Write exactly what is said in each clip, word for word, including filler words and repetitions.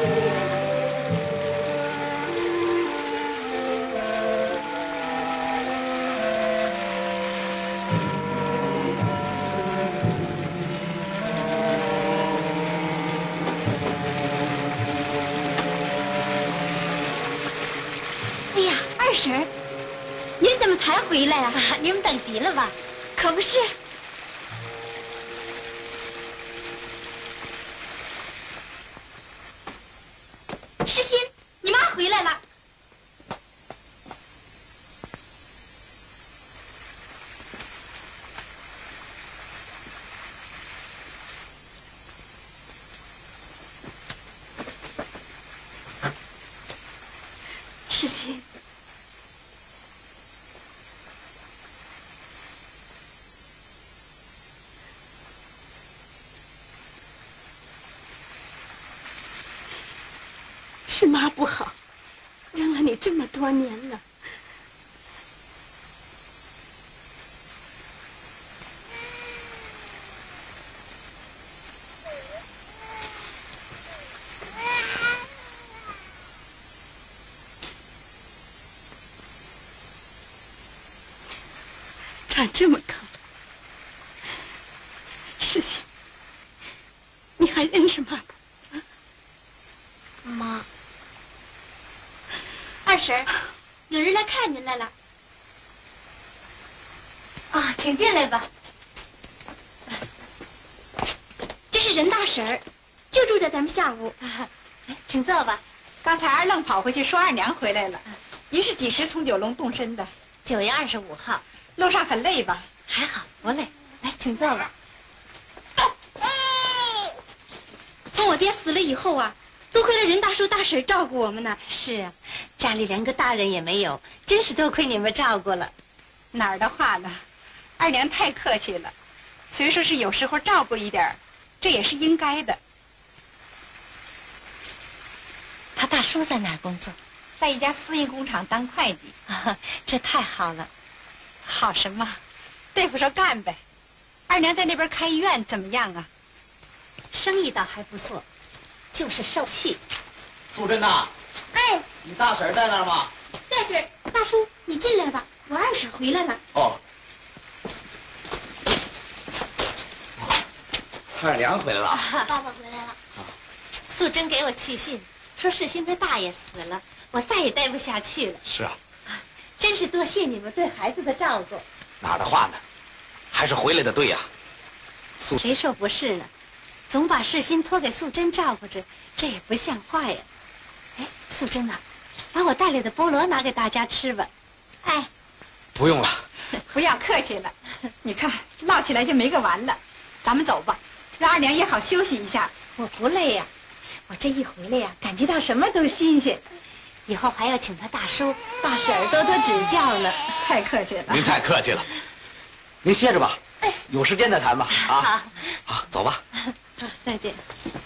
回来啊！你们等急了吧？可不是。世新，你妈回来了。世新。 是妈不好，扔了你这么多年了。长这么高了，世新，你还认识妈不？妈。 二婶，有人来看您来了。啊，请进来吧。这是任大婶儿，就住在咱们下屋。啊、请坐吧。 刚才二愣跑回去说二娘回来了。您是几时从九龙动身的？ 九月二十五号。 路上很累吧？ 还好，不累。来，请坐吧。从我爹死了以后啊。 多亏了任大叔大婶照顾我们呢。是啊，家里连个大人也没有，真是多亏你们照顾了。 哪儿的话呢？二娘太客气了。虽说是有时候照顾一点，这也是应该的。 他大叔在哪儿工作？ 在一家私营工厂当会计。 啊，这太好了。 好什么？对付着干呗。二娘在那边开医院怎么样啊？ 生意倒还不错。 就是受气。 素贞呐， 哎， 你大婶在那儿吗？ 在这儿。大叔，你进来吧，我二婶回来了。 哦，二娘回来了。 啊、爸爸回来了。啊、素贞给我去信，说世新他大爷死了，我再也待不下去了。 是啊。 啊，真是多谢你们对孩子的照顾。 哪儿的话呢？还是回来的对呀、啊。 素，谁说不是呢？ 总把世新托给素贞照顾着，这也不像话呀！哎，素贞呐，把我带来的菠萝拿给大家吃吧。哎， 不用了， 不要客气了。你看，唠起来就没个完了。咱们走吧，让二娘也好休息一下。 我不累呀，我这一回来呀，感觉到什么都新鲜。以后还要请他大叔、大婶儿多多指教呢。 太客气了， 您太客气了。您歇着吧，有时间再谈吧。啊， 好， 好，走吧。 好，再见。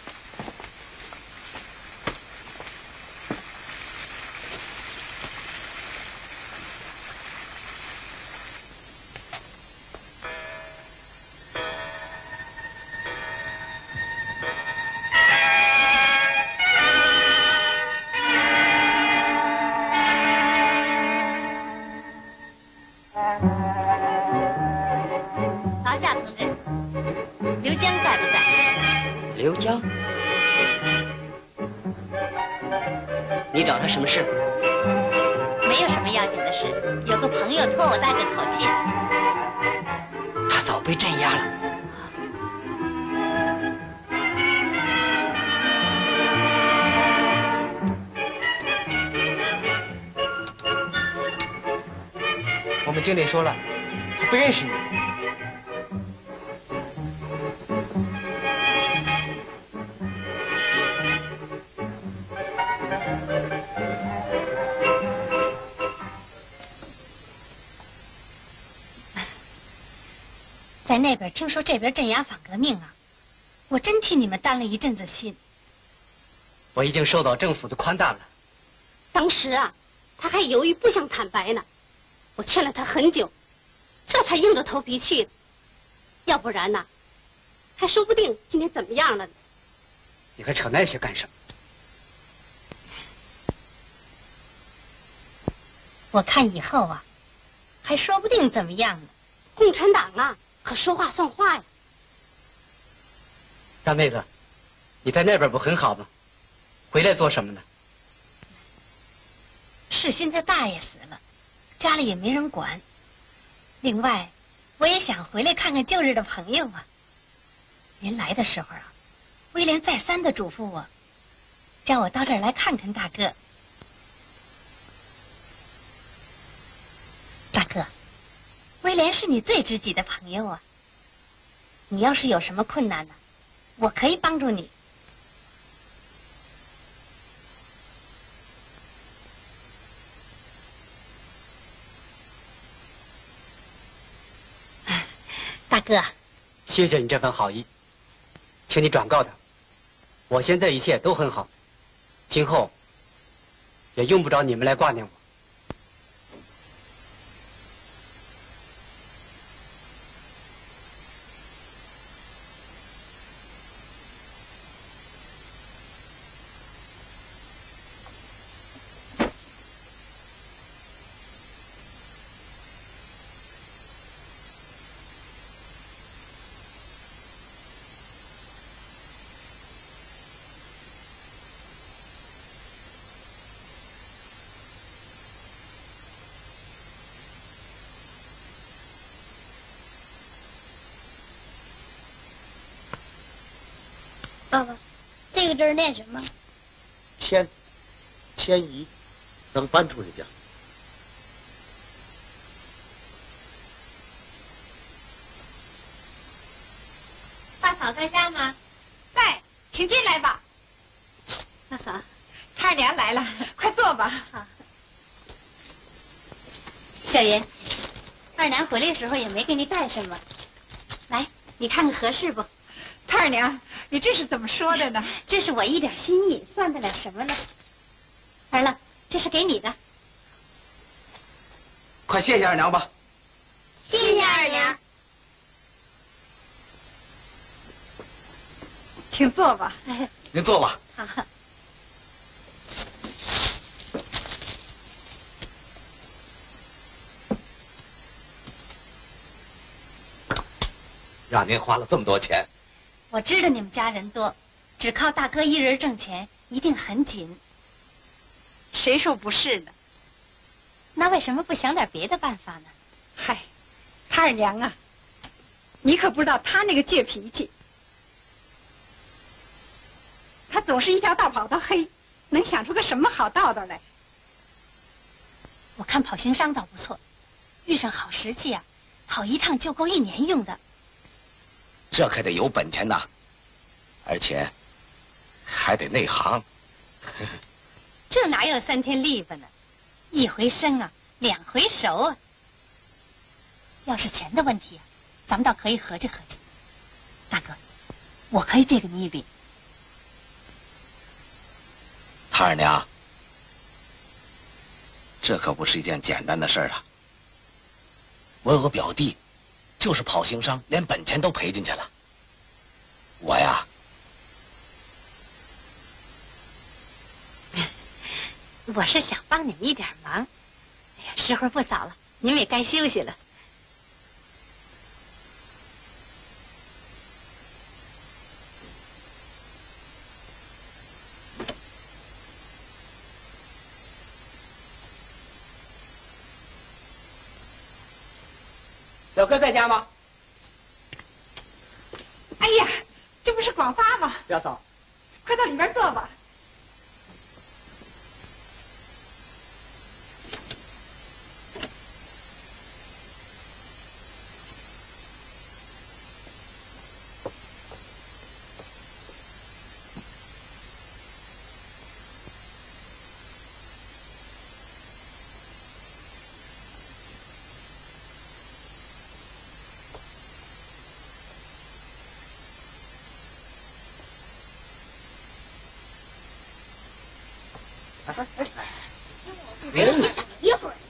劳驾同志，刘江在不在？ 刘江，你找他什么事？ 没有什么要紧的事，有个朋友托我带个口信。 他早被镇压了。 我们经理说了，他不认识你。 在那边听说这边镇压反革命啊，我真替你们担了一阵子心。 我已经受到政府的宽大了。 当时啊，他还犹豫不想坦白呢，我劝了他很久，这才硬着头皮去的。要不然呢，还说不定今天怎么样了呢。 你还扯那些干什么？ 我看以后啊，还说不定怎么样呢。 共产党啊，可说话算话呀。 大妹子，你在那边不很好吗？回来做什么呢？ 世新他大爷死了，家里也没人管。另外，我也想回来看看旧日的朋友啊。临来的时候啊，威廉再三的嘱咐我，叫我到这儿来看看大哥。大哥，威廉是你最知己的朋友啊。你要是有什么困难呢，我可以帮助你。大哥， 谢谢你这份好意，请你转告他，我现在一切都很好，今后也用不着你们来挂念我。 爸爸，这个字念什么？ 迁，迁移，等搬出去讲。 大嫂在家吗？ 在，请进来吧。 大嫂， 他二娘来了，快坐吧。 好。小云，二娘回来的时候也没给你带什么，来，你看看合适不？ 他二娘，你这是怎么说的呢？ 这是我一点心意，算得了什么呢？儿了，这是给你的。 快谢谢二娘吧。 谢谢二娘。 请坐吧。 您坐吧。 好。 让您花了这么多钱。 我知道你们家人多，只靠大哥一人挣钱一定很紧。 谁说不是呢？ 那为什么不想点别的办法呢？ 嗨，他二娘啊，你可不知道他那个倔脾气，他总是一条道跑到黑，能想出个什么好道道来？ 我看跑行商倒不错，遇上好时期啊，跑一趟就够一年用的。 这可得有本钱呐，而且还得内行。 这哪有三天利吧呢？一回生啊，两回熟啊。要是钱的问题啊，咱们倒可以合计合计。大哥，我可以借给你一笔。 他二娘，这可不是一件简单的事儿啊。我有个表弟，就是跑行商，连本钱都赔进去了。我呀， 我是想帮你们一点忙。哎呀，时候不早了，你们也该休息了。 表哥在家吗？ 哎呀，这不是广发吗？ 表嫂， 快到里边坐吧。 一会儿。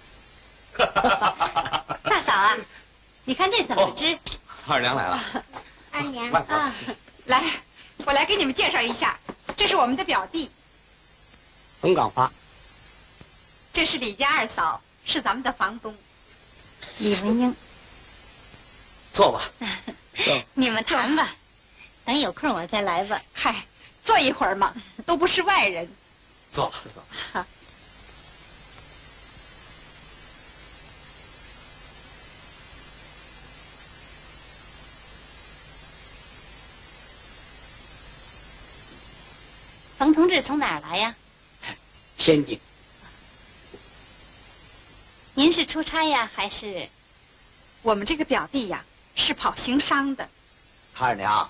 大嫂啊，你看这怎么织？ 二娘来了。 二娘啊， 来，我来给你们介绍一下，这是我们的表弟。 冯岗发。 这是李家二嫂，是咱们的房东。 李文英， 坐吧。坐。 你们谈吧，等有空我再来吧。 嗨，坐一会儿嘛，都不是外人。 坐吧，坐。 好。冯同志从哪儿来呀？ 天津。 您是出差呀，还是？ 我们这个表弟呀，是跑行商的。 他二娘，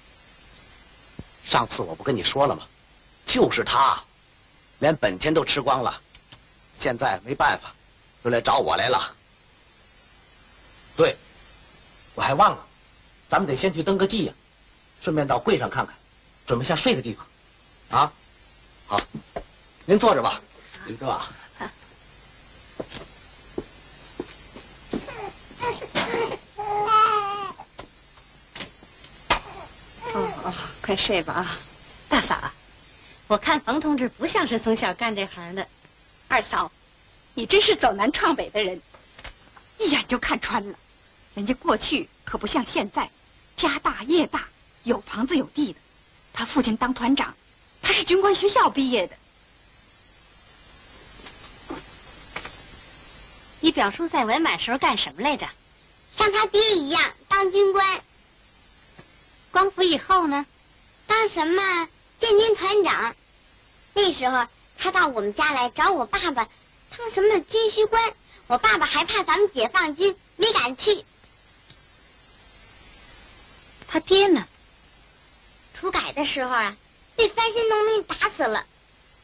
上次我不跟你说了吗？就是他，连本钱都吃光了，现在没办法，又来找我来了。对，我还忘了，咱们得先去登个记呀，顺便到柜上看看，准备下睡的地方。啊，好，您坐着吧，您坐啊。 哦哦，快睡吧啊！ 大嫂，我看冯同志不像是从小干这行的。 二嫂，你真是走南闯北的人，一眼就看穿了。人家过去可不像现在，家大业大，有房子有地的。他父亲当团长，他是军官学校毕业的。 你表叔在文满时候干什么来着？ 像他爹一样当军官。 光复以后呢？ 当什么建军团长。那时候他到我们家来找我爸爸当什么军需官，我爸爸还怕咱们解放军，没敢去。 他爹呢？ 土改的时候啊，被翻身农民打死了。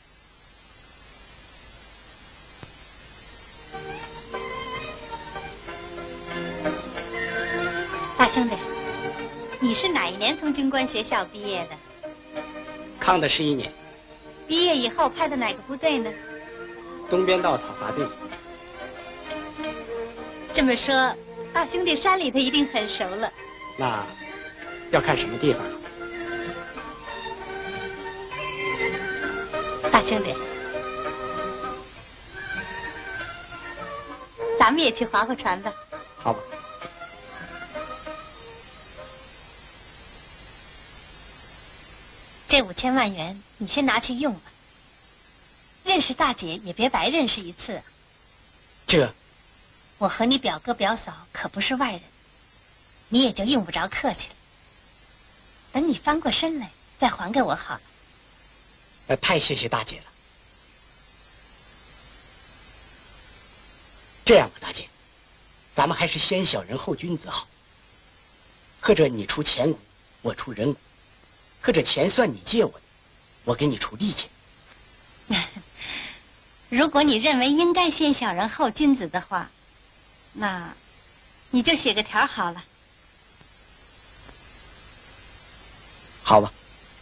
大兄弟，你是哪一年从军官学校毕业的？ 康的十一年。 毕业以后派的哪个部队呢？ 东边道讨伐队。 这么说，大兄弟山里头一定很熟了。 那要看什么地方？ 大兄弟，咱们也去划划船吧。 好吧。 这五千万元你先拿去用吧。认识大姐也别白认识一次。 这， 我和你表哥表嫂可不是外人，你也就用不着客气了。等你翻过身来再还给我好了。 呃，太谢谢大姐了。这样吧，大姐，咱们还是先小人后君子好。或者你出钱股，我出人股。可这钱算你借我的，我给你出力气。 如果你认为应该先小人后君子的话，那你就写个条好了。 好吧。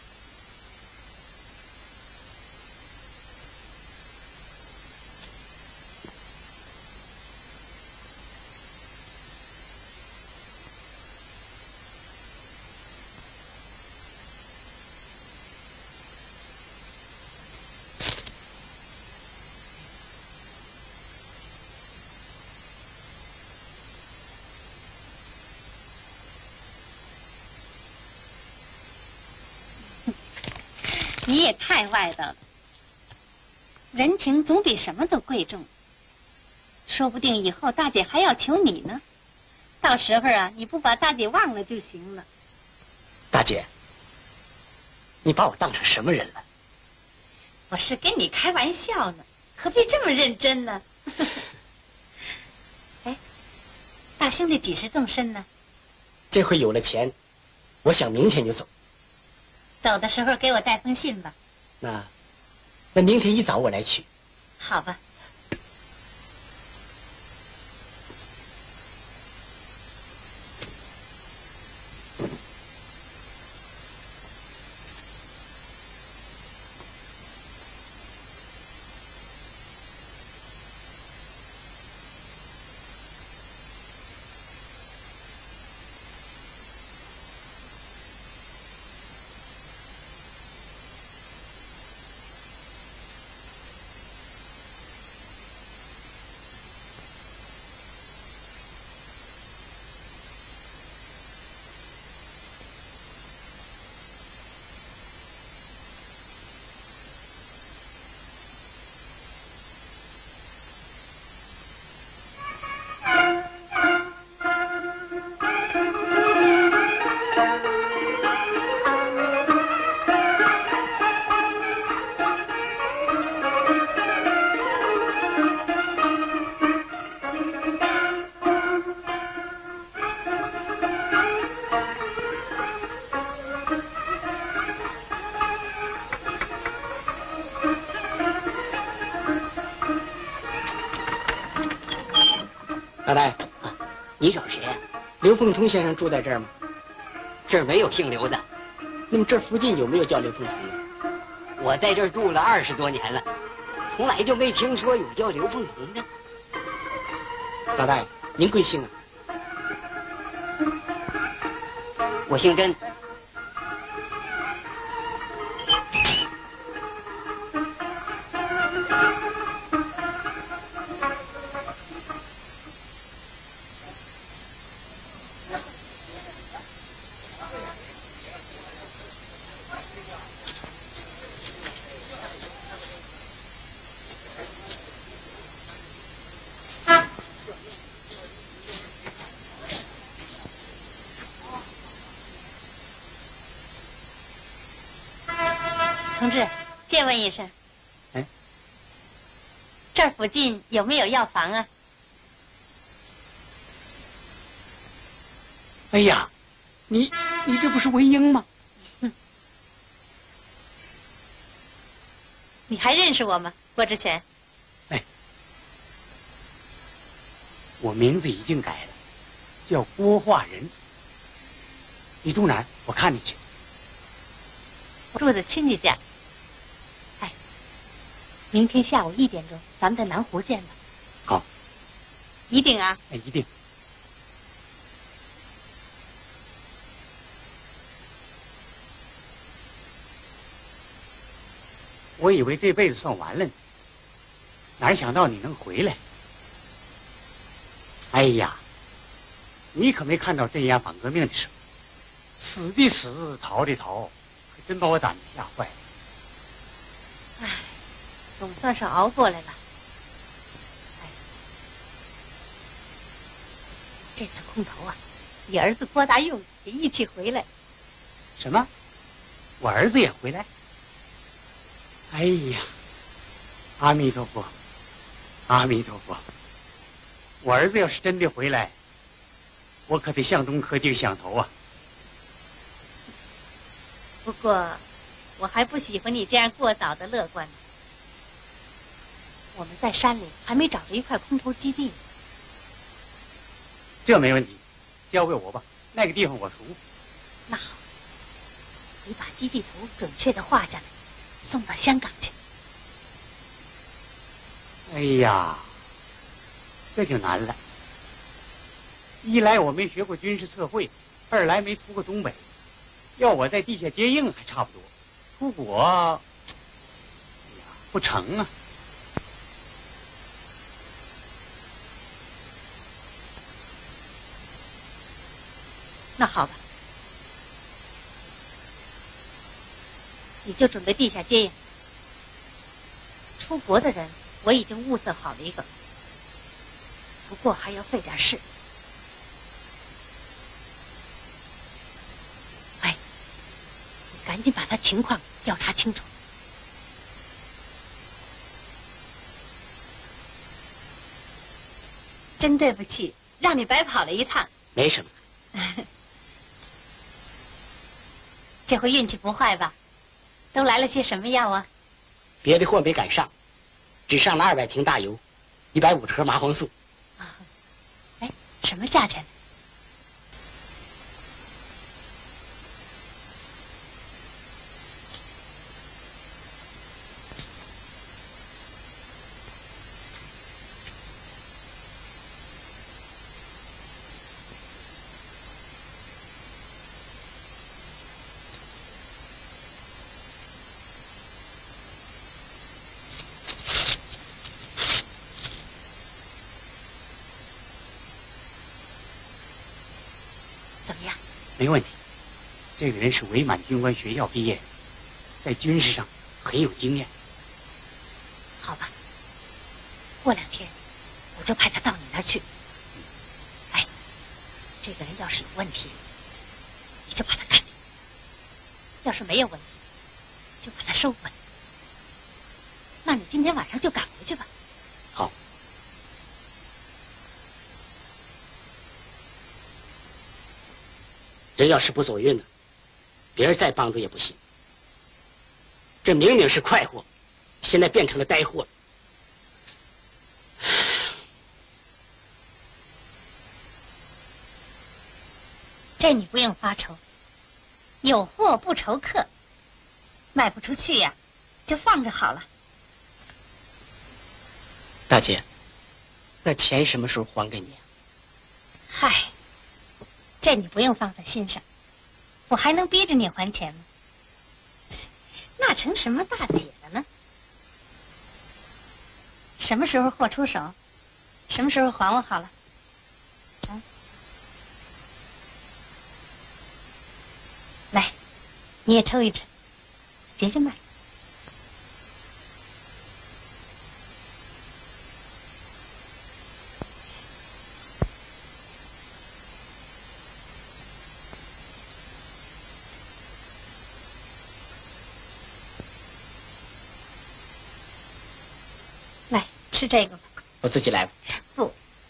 你也太外道了，人情总比什么都贵重。说不定以后大姐还要求你呢，到时候啊，你不把大姐忘了就行了。 大姐，你把我当成什么人了？ 我是跟你开玩笑呢，何必这么认真呢？哎，大兄弟几时动身呢？ 这回有了钱，我想明天就走。 走的时候给我带封信吧。 那，那明天一早我来取。 好吧。 老大爷， 啊，你找谁呀、啊？ 刘凤彤先生住在这儿吗？ 这儿没有姓刘的。 那么这附近有没有叫刘凤彤的？ 我在这儿住了二十多年了，从来就没听说有叫刘凤彤的。 老大爷，您贵姓啊？ 我姓甄。 同志，借问一声， 哎， 这儿附近有没有药房啊？ 哎呀，你你这不是文英吗？ 你还认识我吗，郭志全？ 哎，我名字已经改了，叫郭化仁。你住哪儿？我看你去。 我住在亲戚家。哎，明天下午一点钟，咱们在南湖见吧。 好。 一定啊。 哎，一定。我以为这辈子算完了呢，哪想到你能回来。哎呀，你可没看到镇压反革命的时候，死的死，逃的逃，可真把我胆子吓坏了。 唉，总算是熬过来了。哎，这次空投啊，你儿子郭大用也一起回来。 什么？我儿子也回来？哎呀，阿弥陀佛，阿弥陀佛！我儿子要是真的回来，我可得向东磕几个响头啊！ 不过，我还不喜欢你这样过早的乐观。我们在山里还没找着一块空投基地。 这没问题，交给我吧，那个地方我熟。 那好，你把基地图准确的画下来。送到香港去。 哎呀，这就难了。一来我没学过军事测绘，二来没出过东北，要我在地下接应还差不多，出国，哎呀，不成啊。 那好吧。你就准备地下接应。出国的人我已经物色好了一个，不过还要费点事。哎，你赶紧把他情况调查清楚。真对不起，让你白跑了一趟。 没什么。 这回运气不坏吧？都来了些什么药啊？ 别的货没赶上，只上了二百瓶大油，一百五十盒麻黄素。 啊，哎，什么价钱？ 没问题，这个人是伪满军官学校毕业，在军事上很有经验。 好吧，过两天我就派他到你那儿去。哎，这个人要是有问题，你就把他干掉；要是没有问题，就把他收回来。那你今天晚上就赶回去吧。 好。人要是不走运呢，别人再帮助也不行。这明明是快货，现在变成了呆货了。 这你不用发愁，有货不愁客，卖不出去呀，就放着好了。 大姐，那钱什么时候还给你啊？ 嗨，这你不用放在心上，我还能逼着你还钱吗？那成什么大姐了呢？什么时候货出手，什么时候还我好了。啊，来，你也抽一支，结结脉。来，吃这个吧。 我自己来吧。 不，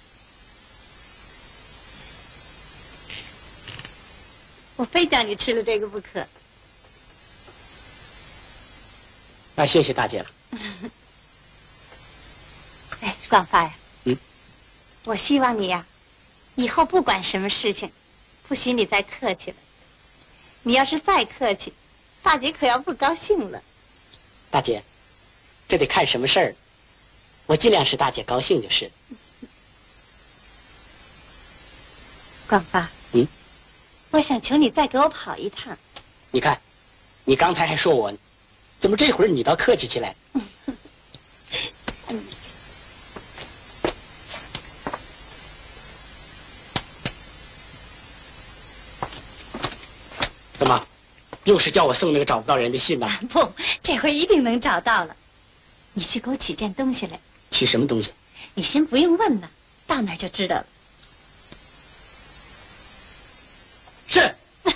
我非叫你吃了这个不可。 那谢谢大姐了。 哎，广发呀， 嗯， 我希望你呀，以后不管什么事情，不许你再客气了。你要是再客气，大姐可要不高兴了。 大姐，这得看什么事儿。我尽量使大姐高兴就是。 广发， 嗯， 我想求你再给我跑一趟。 你看，你刚才还说我，怎么这会儿你倒客气起来？ 嗯， 怎么，又是叫我送那个找不到人的信呢？ 不，这回一定能找到了。你去给我取件东西来。 取什么东西？ 你先不用问呢，到那儿就知道了。 是。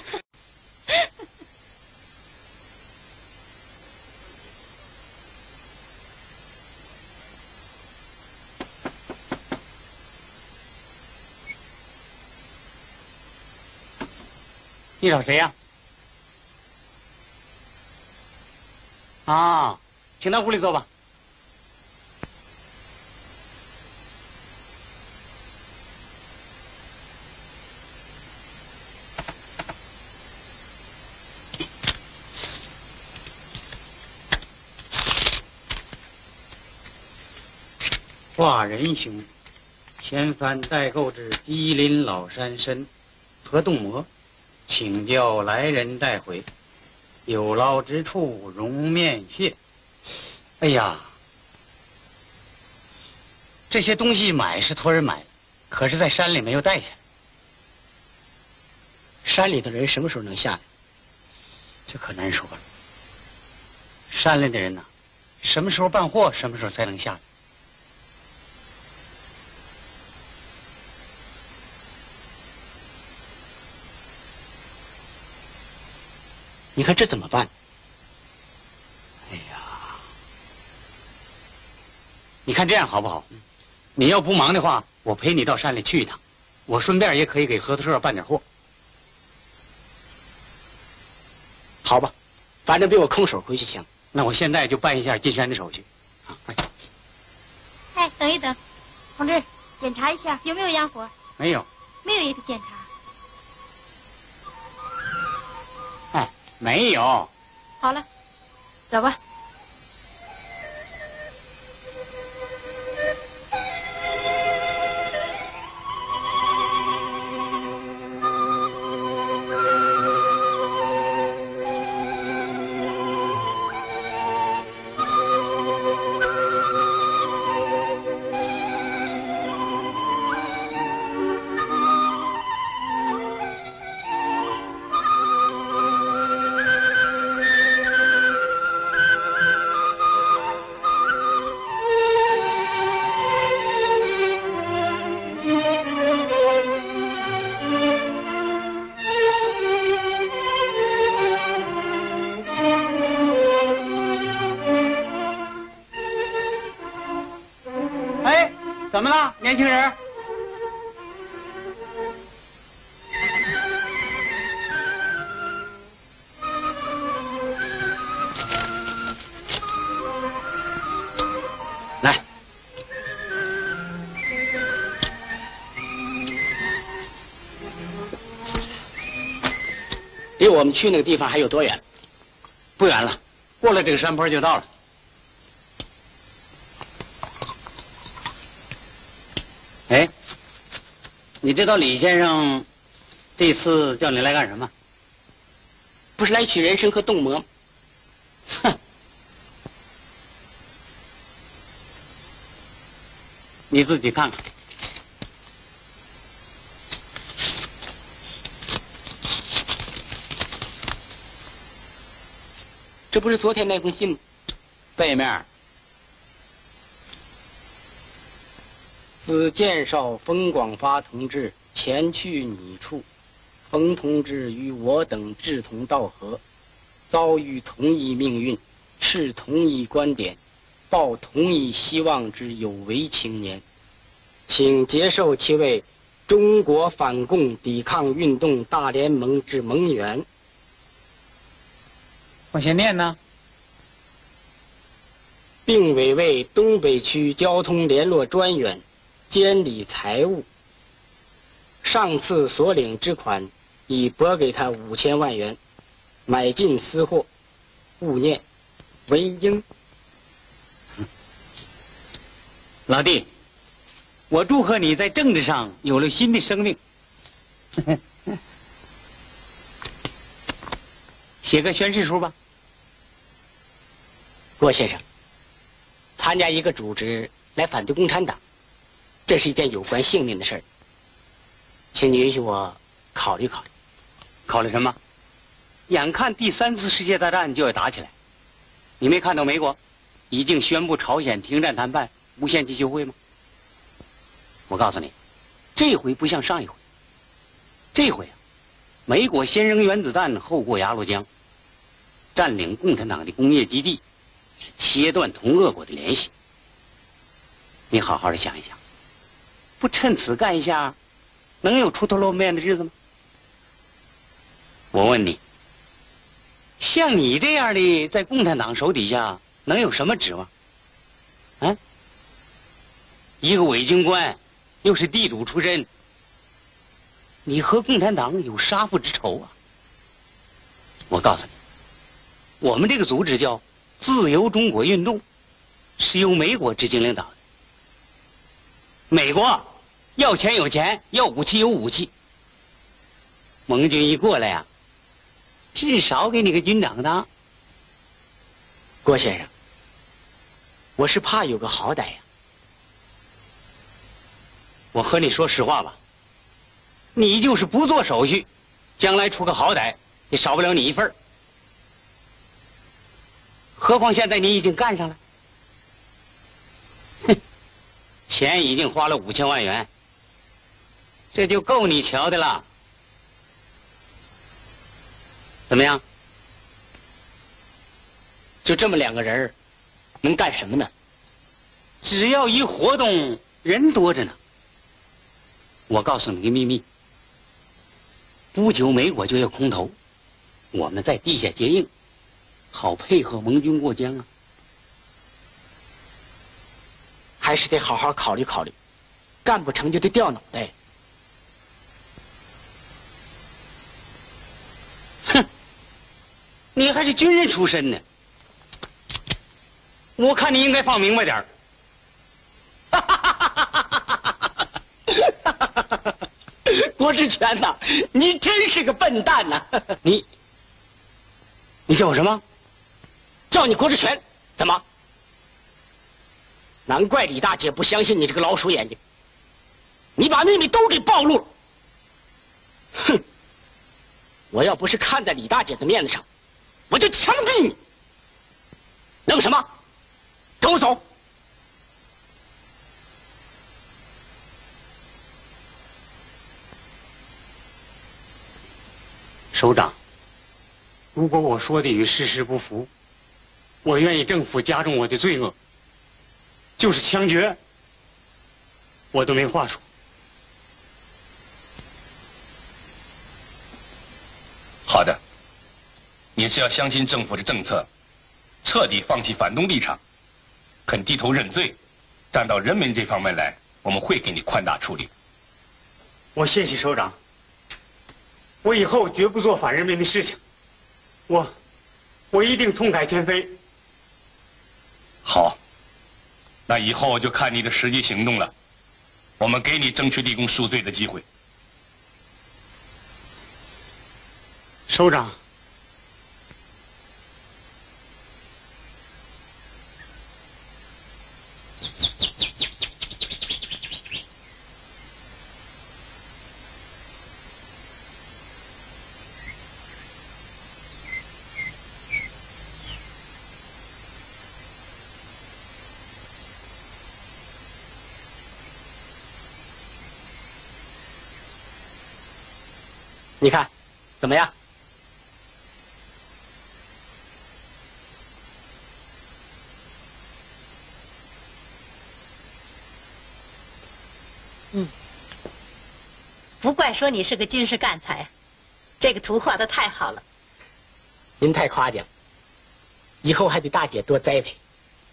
你找谁呀？啊，请到屋里坐吧。华人兄，前番代购至低林老山参和冻馍，请教来人带回。有劳之处容面谢。哎呀，这些东西买是托人买的，可是在山里没有带下来。 山里的人什么时候能下来？ 这可难说了。山里的人呐、啊，什么时候办货，什么时候才能下来。 你看这怎么办？ 哎呀，你看这样好不好？你要不忙的话，我陪你到山里去一趟，我顺便也可以给合作社办点货。 好吧，反正比我空手回去强。 那我现在就办一下进山的手续。啊，快！ 哎，等一等，同志，检查一下有没有烟火？ 没有。 没有也得检查。 哎，没有。 好了，走吧。 怎么了，年轻人？ 来， 我们去那个地方还有多远？ 不远了，过了这个山坡就到了。哎，你知道李先生这次叫你来干什么？ 不是来取人参和冻蘑吗？ 哼！你自己看看。 这不是昨天那封信吗？ 背面。 子建绍、冯广发同志前去拟处，冯同志与我等志同道合，遭遇同一命运，持同一观点，抱同一希望之有为青年，请接受其为中国反共抵抗运动大联盟之盟员。 我先念呢。 并委为东北区交通联络专员，监理财务。上次所领之款，已拨给他五千万元，买进私货，勿念。文英。 老弟，我祝贺你在政治上有了新的生命。写个宣誓书吧。 郭先生，参加一个组织来反对共产党，这是一件有关性命的事儿，请你允许我考虑考虑。 考虑什么？眼看第三次世界大战就要打起来，你没看到美国已经宣布朝鲜停战谈判、无限期休会吗？我告诉你，这回不像上一回，这回啊，美国先扔原子弹，后过鸭绿江，占领共产党的工业基地，切断同俄国的联系。你好好的想一想，不趁此干一下，能有出头露面的日子吗？我问你，像你这样的在共产党手底下能有什么指望？啊？一个伪军官，又是地主出身，你和共产党有杀父之仇啊！我告诉你，我们这个组织叫自由中国运动，是由美国执行领导的。美国要钱有钱，要武器有武器。盟军一过来呀、啊，至少给你个军长当。 郭先生，我是怕有个好歹呀。 我和你说实话吧，你就是不做手续，将来出个好歹也少不了你一份儿。何况现在你已经干上了，哼，钱已经花了五千万元，这就够你瞧的了。怎么样？ 就这么两个人，能干什么呢？ 只要一活动，人多着呢。我告诉你个秘密，不久美国就要空投，我们在地下接应，好配合盟军过江啊。 还是得好好考虑考虑，干不成就得掉脑袋。 哼，你还是军人出身呢，我看你应该放明白点儿。 郭志全呐，你真是个笨蛋呐！ 你，你叫我什么？ 叫你郭志全，怎么？难怪李大姐不相信你这个老鼠眼睛，你把秘密都给暴露了。哼！我要不是看在李大姐的面子上，我就枪毙你！弄什么？跟我走！ 首长，如果我说的与事实不符，我愿意政府加重我的罪恶，就是枪决，我都没话说。 好的，你是要相信政府的政策，彻底放弃反动立场，肯低头认罪，站到人民这方面来，我们会给你宽大处理。 我谢谢首长。 我以后绝不做反人民的事情。我，我一定痛改前非。 好，那以后就看你的实际行动了。我们给你争取立功赎罪的机会。 首长。 你看，怎么样？ 嗯，不怪说你是个军事干才，这个图画的太好了。 您太夸奖，以后还得大姐多栽培。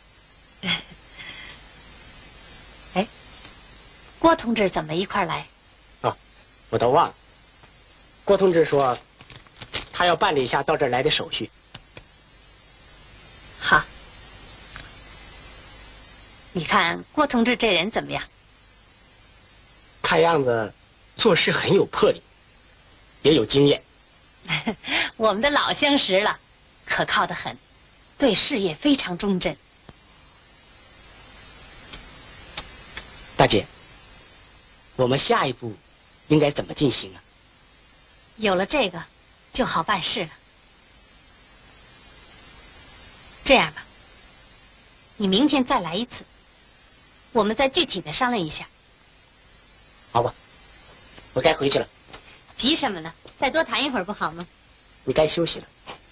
哎，郭同志怎么一块来？ 哦，我都忘了。 郭同志说，他要办理一下到这儿来的手续。 好，你看郭同志这人怎么样？ 看样子做事很有魄力，也有经验。 我们的老相识了，可靠得很，对事业非常忠贞。 大姐，我们下一步应该怎么进行啊？ 有了这个，就好办事了。这样吧，你明天再来一次，我们再具体的商量一下。 好吧，我该回去了。 急什么呢？再多谈一会儿不好吗？ 你该休息了。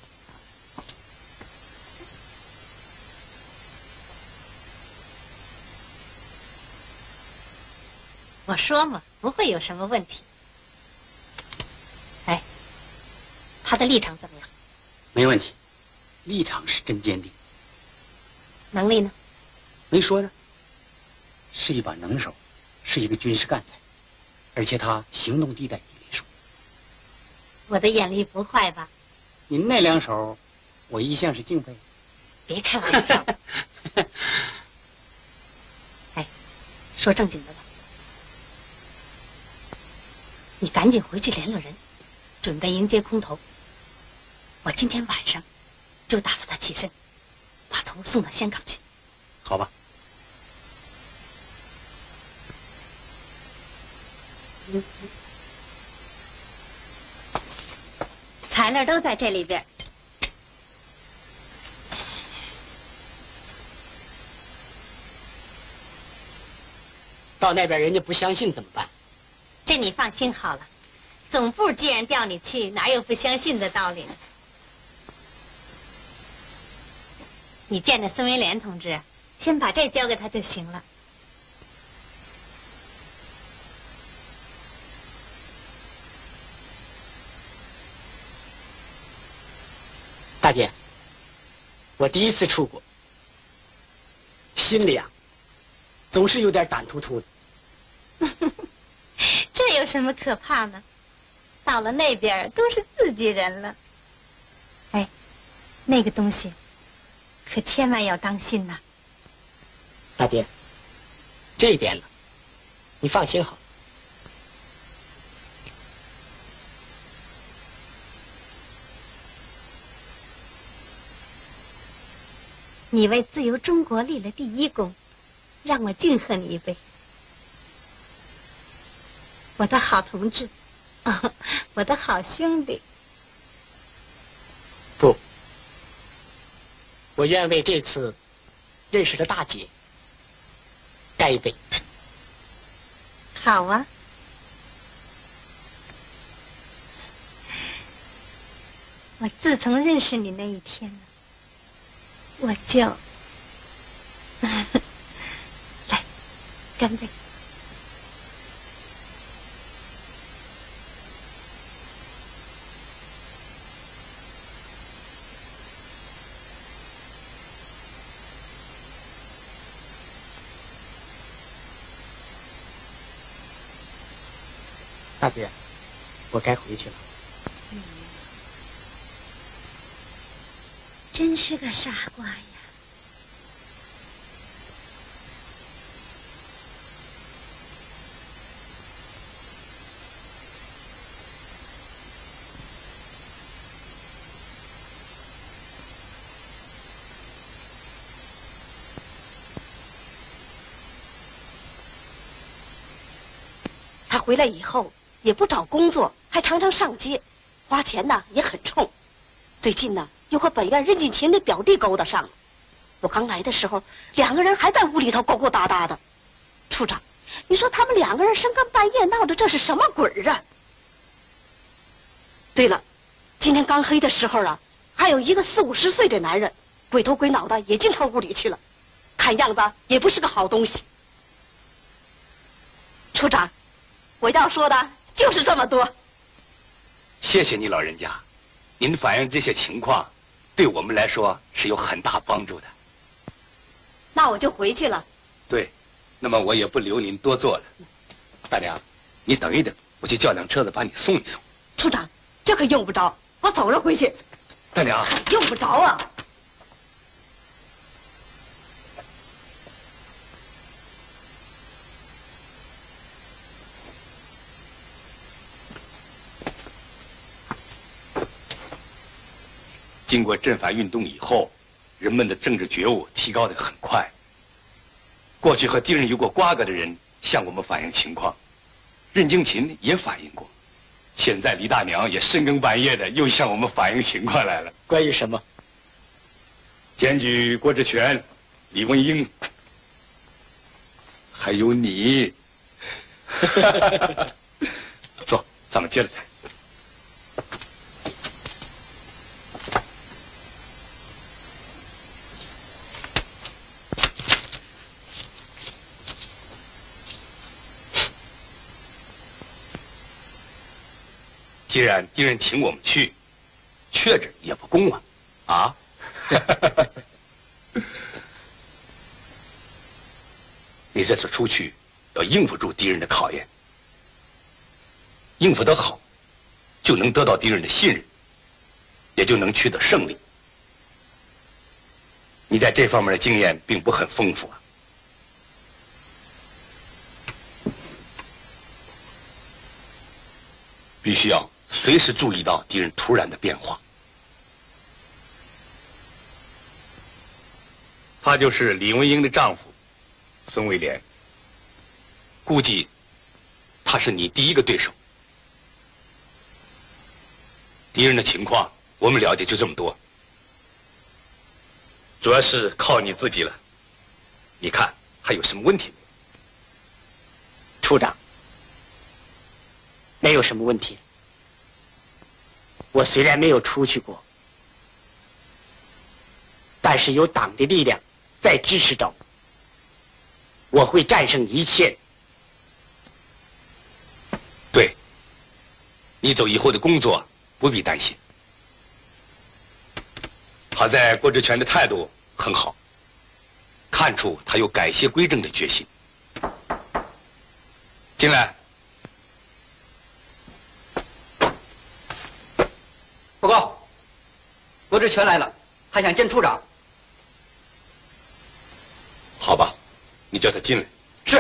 我说嘛，不会有什么问题。 哎，他的立场怎么样？ 没问题，立场是真坚定。 能力呢？ 没说呢。是一把能手，是一个军事干才，而且他行动地带地利索。 我的眼力不坏吧？ 您那两手，我一向是敬佩。 别开玩笑。哎，说正经的吧，你赶紧回去联络人。 准备迎接空投，我今天晚上就打发他起身，把头送到香港去。 好吧。 材料都在这里边。 到那边人家不相信怎么办？ 这你放心好了。 总部既然调你去，哪有不相信的道理呢？你见着孙维廉同志，先把这交给他就行了。 大姐，我第一次出国，心里啊，总是有点胆突突的。 这有什么可怕呢？ 到了那边都是自己人了。哎，那个东西可千万要当心呐。 大姐，这一点呢，你放心好。 你为自由中国立了第一功，让我敬贺你一杯，我的好同志。 哦，我的好兄弟。 不，我愿为这次认识的大姐干一杯。 好啊。我自从认识你那一天呢，我就来干杯。 大姐，我该回去了。 真是个傻瓜呀！ 他回来以后也不找工作，还常常上街，花钱呢也很冲。最近呢又和本院任进勤的表弟勾搭上了。我刚来的时候，两个人还在屋里头勾勾搭搭的。处长，你说他们两个人深更半夜闹的这是什么鬼儿啊？对了，今天刚黑的时候啊，还有一个四五十岁的男人，鬼头鬼脑的也进他屋里去了，看样子也不是个好东西。处长，我要说的就是这么多。 谢谢你老人家，您反映这些情况，对我们来说是有很大帮助的。 那我就回去了。 对，那么我也不留您多做了。大娘，你等一等，我去叫辆车子把你送一送。 处长，这可用不着，我走着回去。 大娘， 用不着啊。 经过镇反运动以后，人们的政治觉悟提高得很快。过去和敌人有过瓜葛的人向我们反映情况，任经勤也反映过，现在李大娘也深更半夜的又向我们反映情况来了。 关于什么？ 检举郭志全、李文英，还有你。走，咱们接着来。既然敌人请我们去，缺着也不公啊！啊！你这次出去要应付住敌人的考验，应付得好，就能得到敌人的信任，也就能取得胜利。你在这方面的经验并不很丰富啊。必须要随时注意到敌人突然的变化。他就是李文英的丈夫，孙卫廉。估计他是你第一个对手。敌人的情况我们了解就这么多，主要是靠你自己了。你看还有什么问题没有？ 处长，没有什么问题。我虽然没有出去过，但是有党的力量在支持着我，我会战胜一切。 对，你走以后的工作不必担心。好在郭志全的态度很好，看出他有改邪归正的决心。进来。 报告，郭志全来了，还想见处长。 好吧，你叫他进来。 是。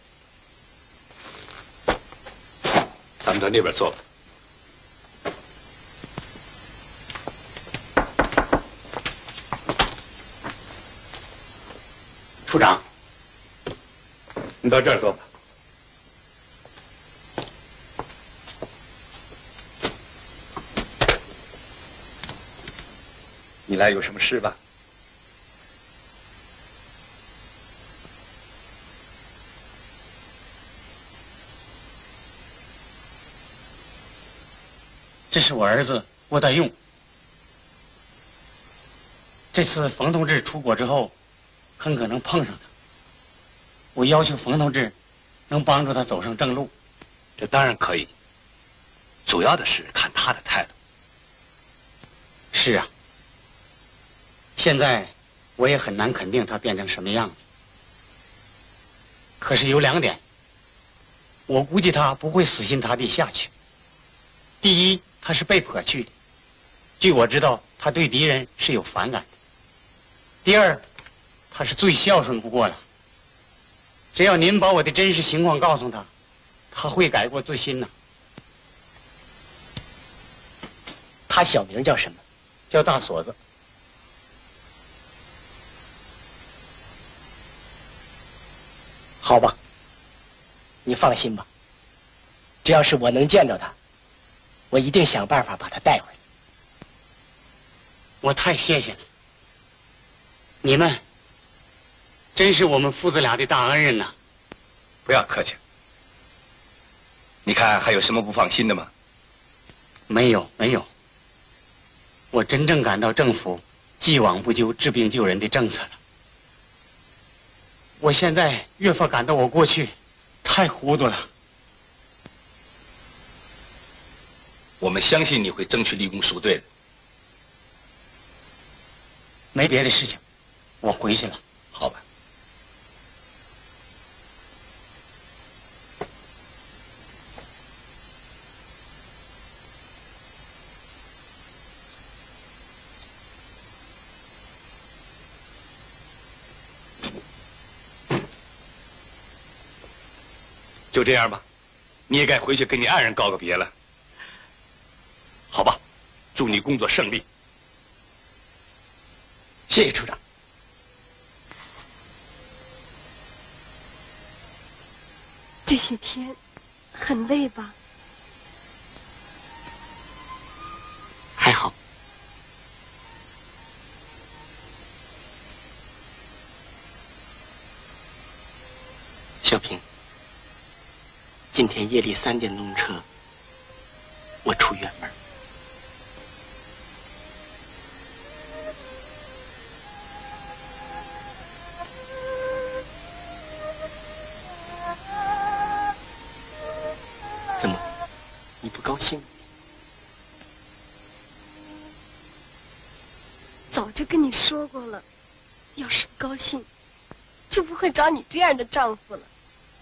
咱们到那边坐吧。 处长， 你到这儿坐吧。你来有什么事吧？ 这是我儿子郭大用。这次冯同志出国之后，很可能碰上他。我要求冯同志能帮助他走上正路。 这当然可以，主要的是看他的态度。 是啊。现在我也很难肯定他变成什么样子。可是有两点，我估计他不会死心塌地下去。第一，他是被迫去的。据我知道， 他对敌人是有反感的；第二，他是最孝顺不过了。只要您把我的真实情况告诉他，他会改过自新呐。 他小名叫什么？ 叫大锁子。 好吧，你放心吧，只要是我能见着他，我一定想办法把他带回来。 我太谢谢了，你们真是我们父子俩的大恩人呐！ 不要客气。你看还有什么不放心的吗？ 没有，没有。我真正感到政府既往不咎、治病救人的政策了。我现在越发感到我过去太糊涂了。 我们相信你会争取立功赎罪的。 没别的事情，我回去了。 好吧。就这样吧，你也该回去跟你爱人告个别了。好吧，祝你工作胜利。 谢谢处长。 这些天很累吧？ 还好。小平，今天夜里三点钟车，我出远门。怎么，你不高兴？ 早就跟你说过了，要是不高兴，就不会找你这样的丈夫了。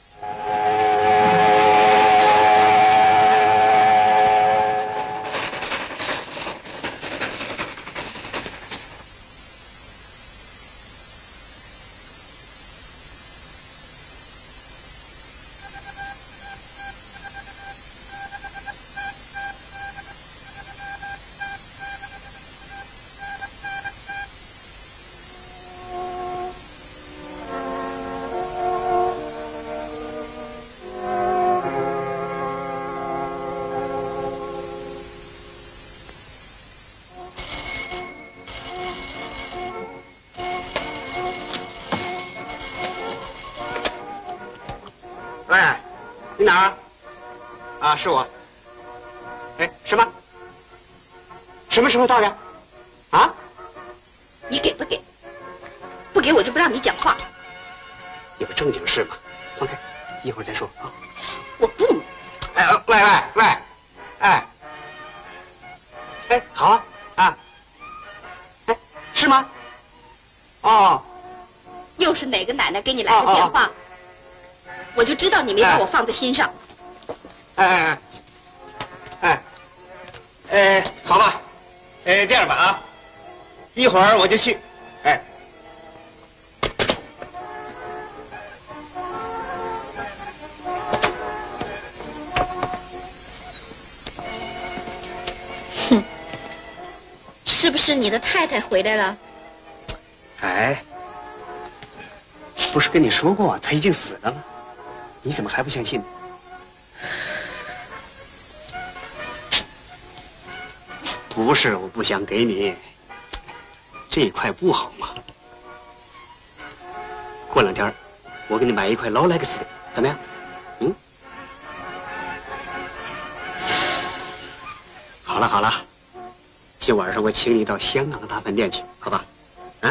哪儿？啊，是我。哎，什么？什么时候到的？啊？ 你给不给？不给我就不让你讲话。 有正经事嘛，放开，一会儿再说啊。 我不。 哎，喂喂喂，哎，哎，好啊啊。哎，是吗？哦。 又是哪个奶奶给你来的电话？哦哦我就知道你没把我放在心上。 哎哎哎，哎，哎，好吧，哎，这样吧啊，一会儿我就去，哎。 哼，是不是你的太太回来了？ 哎，不是跟你说过她已经死了吗？你怎么还不相信？不是我不想给你，这一块不好嘛。过两天我给你买一块劳莱克斯的，怎么样？嗯。好了好了，今晚上我请你到香港的大饭店去，好吧？啊。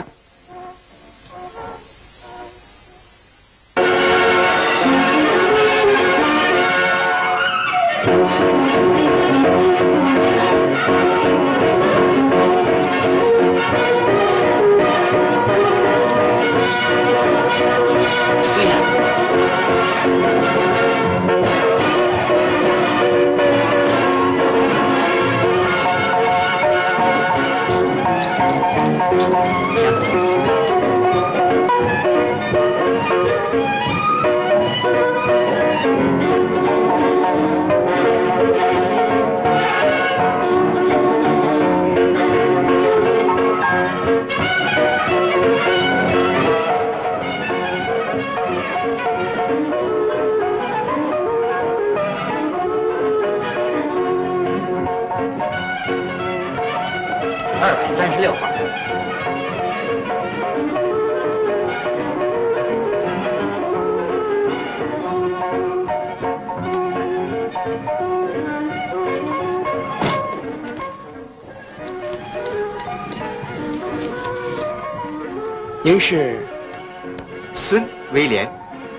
您是孙威廉。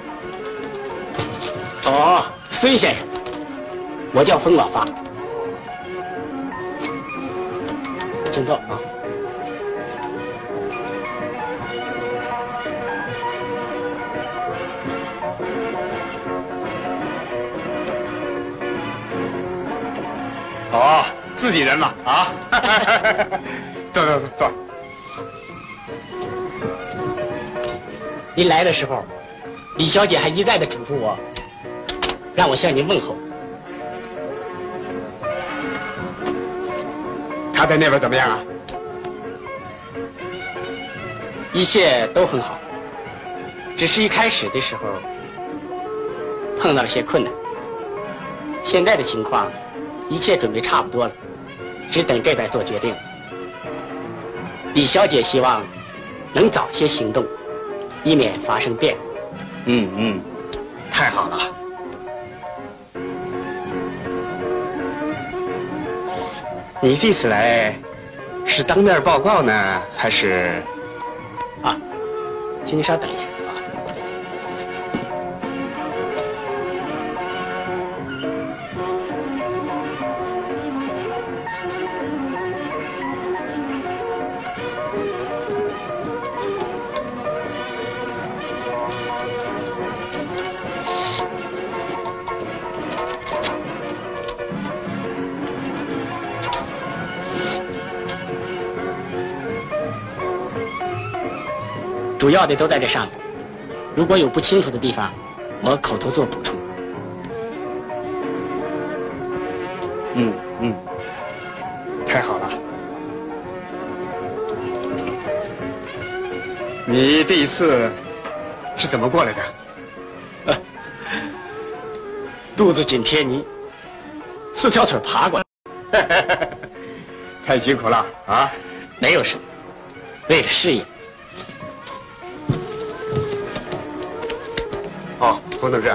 哦，孙先生，我叫冯老发，请坐啊。 哦，自己人嘛啊！坐坐坐坐。 您来的时候，李小姐还一再的嘱咐我，让我向您问候。 他在那边怎么样啊？ 一切都很好，只是一开始的时候碰到了些困难。现在的情况，一切准备差不多了，只等这边做决定。李小姐希望能早些行动，以免发生变故。 嗯嗯，太好了。你这次来是当面报告呢，还是？ 啊，请你稍等一下。主要的都在这上面，如果有不清楚的地方，我口头做补充。 嗯嗯，太好了。你这一次是怎么过来的？ 啊、肚子紧贴泥，四条腿爬过来。 太辛苦了啊！ 没有什么，为了事业。 哦，冯同志，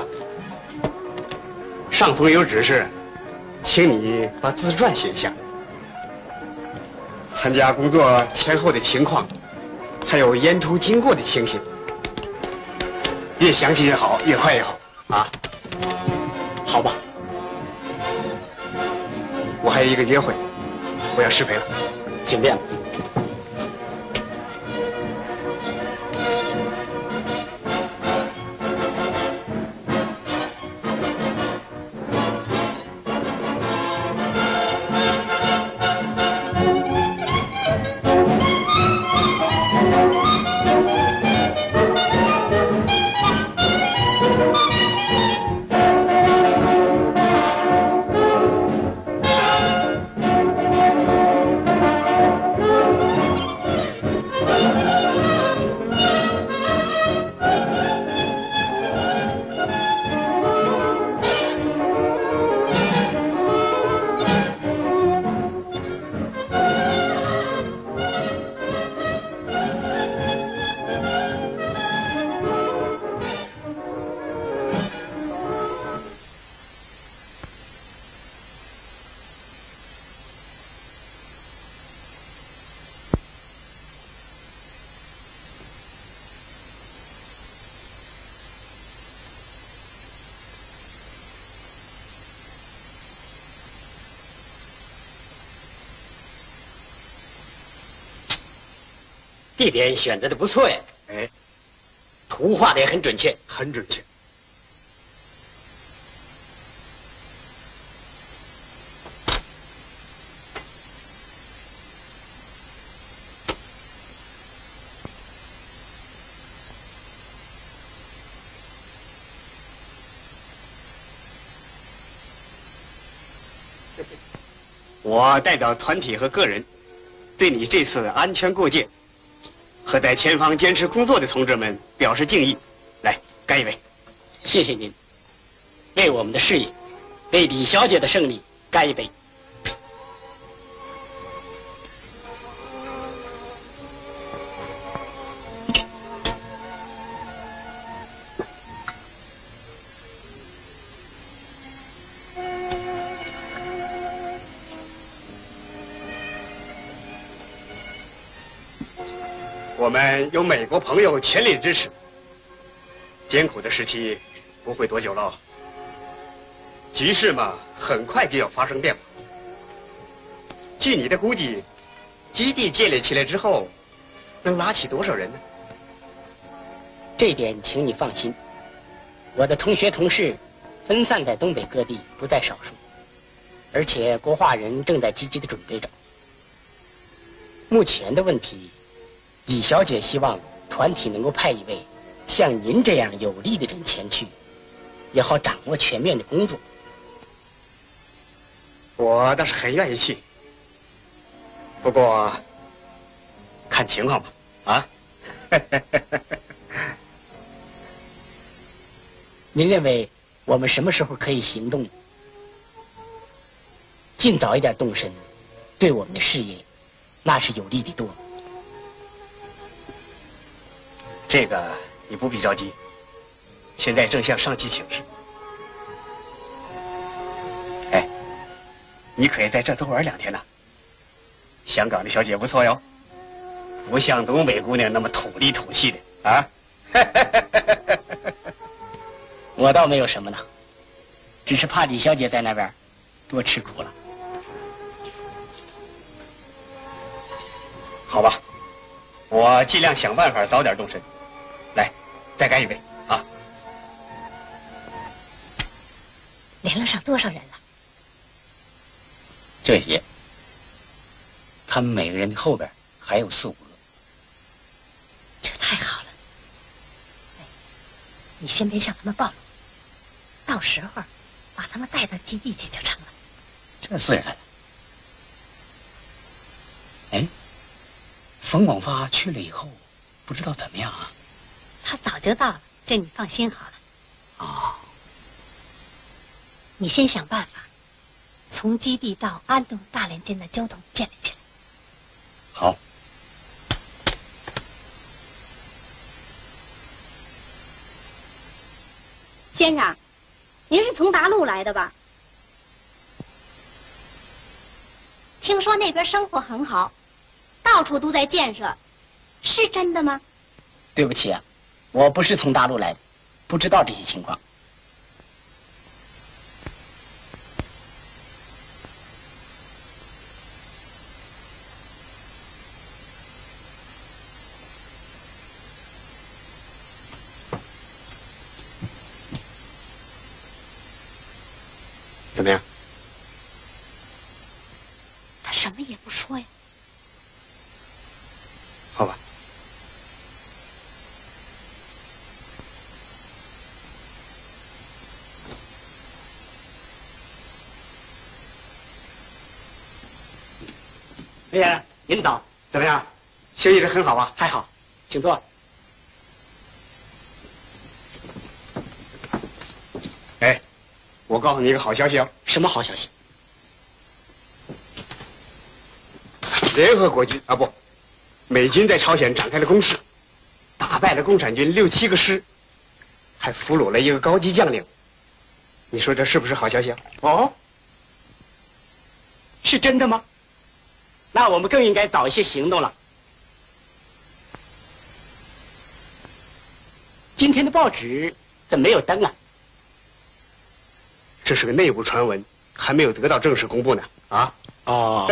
上峰有指示，请你把自传写一下，参加工作前后的情况，还有沿途经过的情形，越详细越好，越快越好啊！ 好吧。 我还有一个约会，我要失陪了， 请便。地点选择的不错呀， 哎， 图画的也很准确， 很准确。我代表团体和个人，对你这次安全过界和在前方坚持工作的同志们表示敬意。来，干一杯！ 谢谢您，为我们的事业，为李小姐的胜利干一杯！ 我们有美国朋友全力支持，艰苦的时期不会多久了。局势嘛，很快就要发生变化。据你的估计，基地建立起来之后，能拉起多少人呢？ 这一点请你放心，我的同学同事分散在东北各地不在少数，而且国化人正在积极的准备着。目前的问题，李小姐希望团体能够派一位像您这样有力的人前去，也好掌握全面的工作。 我倒是很愿意去，不过看情况吧。啊， 您认为我们什么时候可以行动？尽早一点动身，对我们的事业那是有利的多。 这个你不必着急，现在正向上级请示。哎，你可以在这多玩两天呢。香港的小姐不错哟，不像东北姑娘那么土里土气的啊。 我倒没有什么呢，只是怕李小姐在那边多吃苦了。 好吧，我尽量想办法早点动身。来，再干一杯啊！ 连了上多少人了？ 这些，他们每个人的后边还有四五个。 这太好了！哎，你先别向他们暴露，到时候把他们带到基地去就成了。 这自然了。哎，冯广发去了以后，不知道怎么样啊？ 他早就到了，这你放心好了。 哦， 你先想办法，从基地到安东大连间的交通建立起来。 好。 先生，您是从大陆来的吧？听说那边生活很好，到处都在建设，是真的吗？ 对不起啊，我不是从大陆来的，不知道这些情况。 怎么样？ 他什么也不说呀。 好吧。 魏先生，您早， 怎么样？休息得很好吧？ 还好，请坐。 哎，我告诉你一个好消息哦。 什么好消息？ 联合国军啊不，美军在朝鲜展开了攻势，打败了共产军六七个师，还俘虏了一个高级将领。你说这是不是好消息啊？ 哦，是真的吗？那我们更应该早一些行动了。今天的报纸怎么没有登啊？ 这是个内部传闻，还没有得到正式公布呢。啊？ 哦。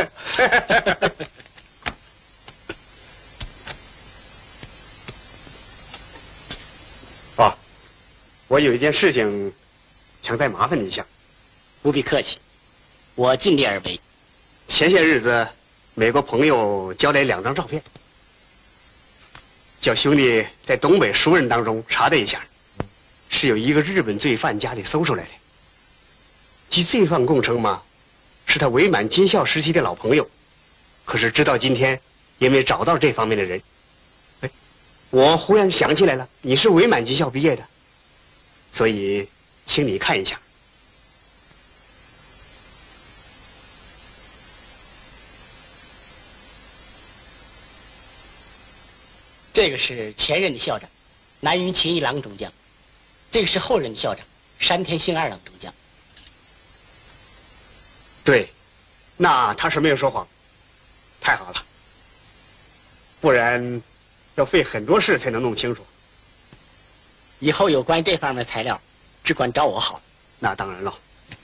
哦，我有一件事情，想再麻烦你一下。 不必客气，我尽力而为。 前些日子，美国朋友交来两张照片，叫兄弟在东北熟人当中查了一下，是有一个日本罪犯家里搜出来的。据罪犯供称嘛，是他伪满军校时期的老朋友，可是直到今天也没找到这方面的人。哎，我忽然想起来了，你是伪满军校毕业的，所以请你看一下。 这个是前任的校长，南云秦一郎中将；这个是后任的校长，山田兴二郎中将。 对，那他是没有说谎，太好了。不然， 要费很多事才能弄清楚。 以后有关于这方面的材料，只管找我好了。 那当然了。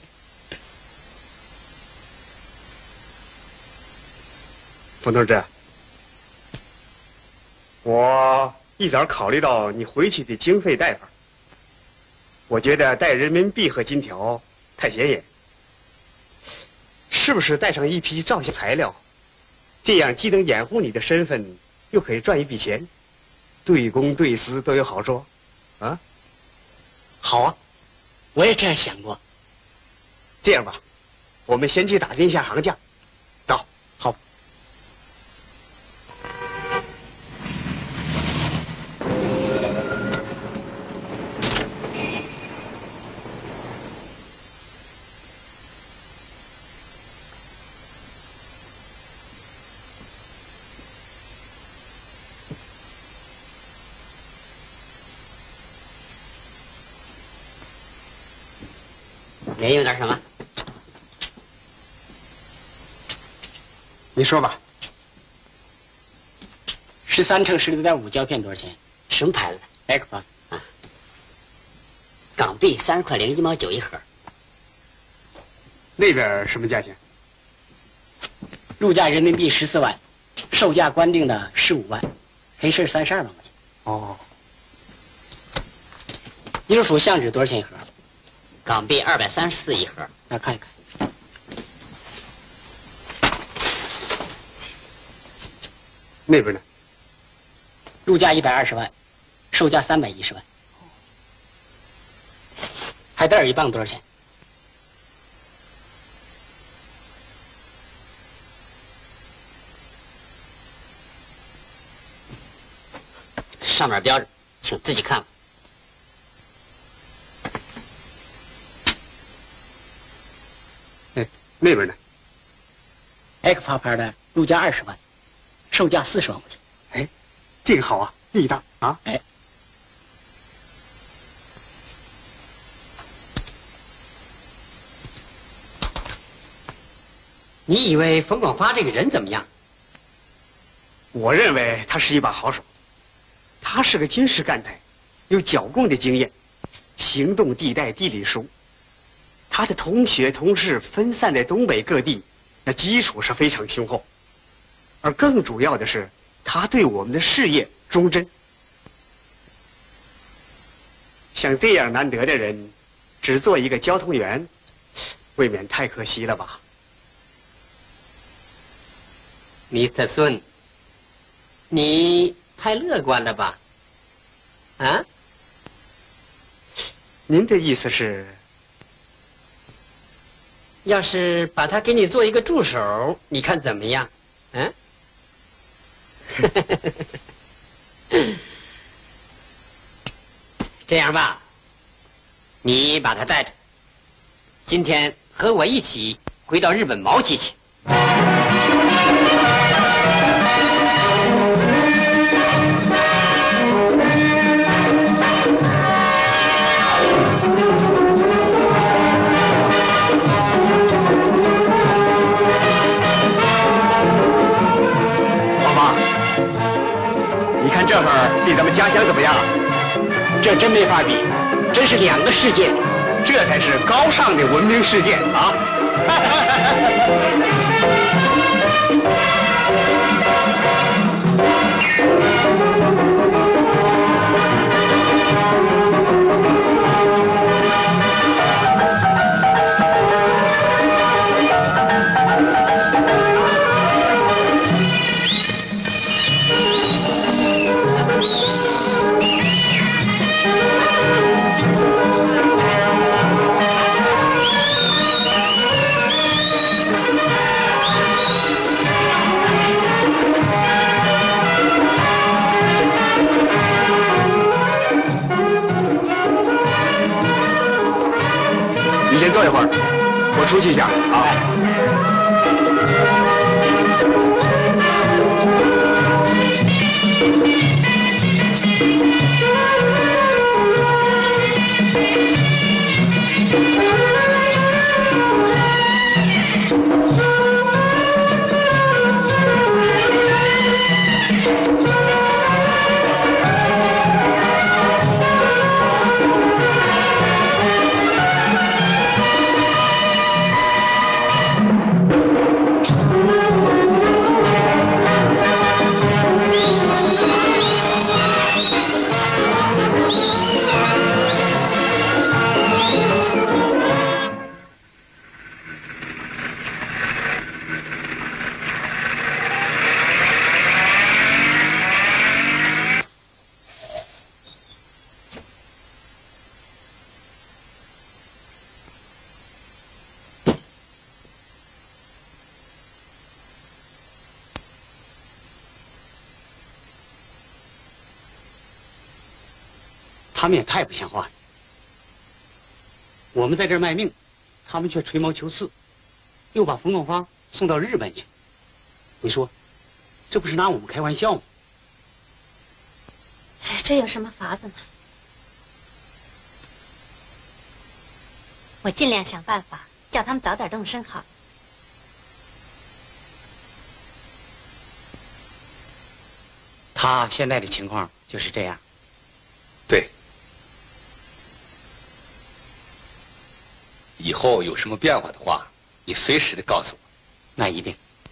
冯同志，我一早考虑到你回去的经费带法，我觉得带人民币和金条太显眼，是不是带上一批照相材料？这样既能掩护你的身份，又可以赚一笔钱，对公对私都有好处，啊？ 好啊，我也这样想过。 这样吧，我们先去打听一下行价，走。 好。 您用点什么？ 你说吧。 十三乘十六点五胶片多少钱？ 什么牌子的 ？X 吧。 啊。港币三十块零一毛九一盒。 那边什么价钱？ 入价人民币十四万，售价官定的十五万，赔是三十二万块钱。 哦。 银属相纸多少钱一盒？ 港币二百三十四一盒。 来看一看。 那边呢？ 入价一百二十万，售价三百一十万。海德尔一磅多少钱？ 上面标着，请自己看吧。 那边呢 ？X 发牌的入价二十万，售价四十万块钱。 哎，这个好啊，力大啊！ 哎， 你以为冯广发这个人怎么样？ 我认为他是一把好手，他是个军事干才，有剿共的经验，行动地带地理熟。他的同学同事分散在东北各地，那基础是非常雄厚。而更主要的是，他对我们的事业忠贞。像这样难得的人，只做一个交通员，未免太可惜了吧 ？Mister Sun， 你太乐观了吧？啊？ 您的意思是？ 要是把他给你做一个助手，你看怎么样？嗯、啊？这样吧，你把他带着，今天和我一起回到日本毛崎去。 这会儿比咱们家乡怎么样？ 这真没法比，真是两个世界， 这才是高尚的文明世界啊！坐一会儿，我出去一下。好。 他们也太不像话了。我们在这儿卖命，他们却吹毛求疵，又把冯广发送到日本去。你说，这不是拿我们开玩笑吗？ 这有什么法子呢？我尽量想办法叫他们早点动身好。 他现在的情况就是这样。 对。以后有什么变化的话，你随时的告诉我。 那一定。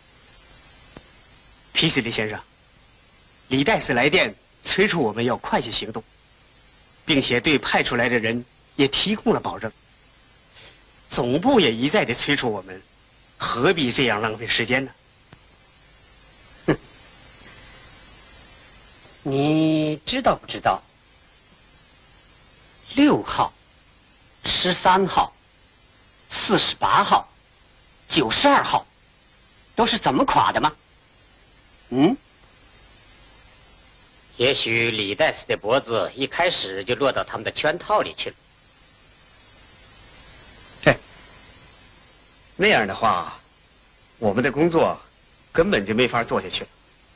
皮斯利先生，李代斯来电催促我们要快些行动，并且对派出来的人也提供了保证。总部也一再的催促我们，何必这样浪费时间呢？ 哼，你知道不知道？六号、十三号、四十八号、九十二号，都是怎么垮的吗？嗯？也许李代斯的脖子一开始就落到他们的圈套里去了。 那样的话，我们的工作根本就没法做下去了。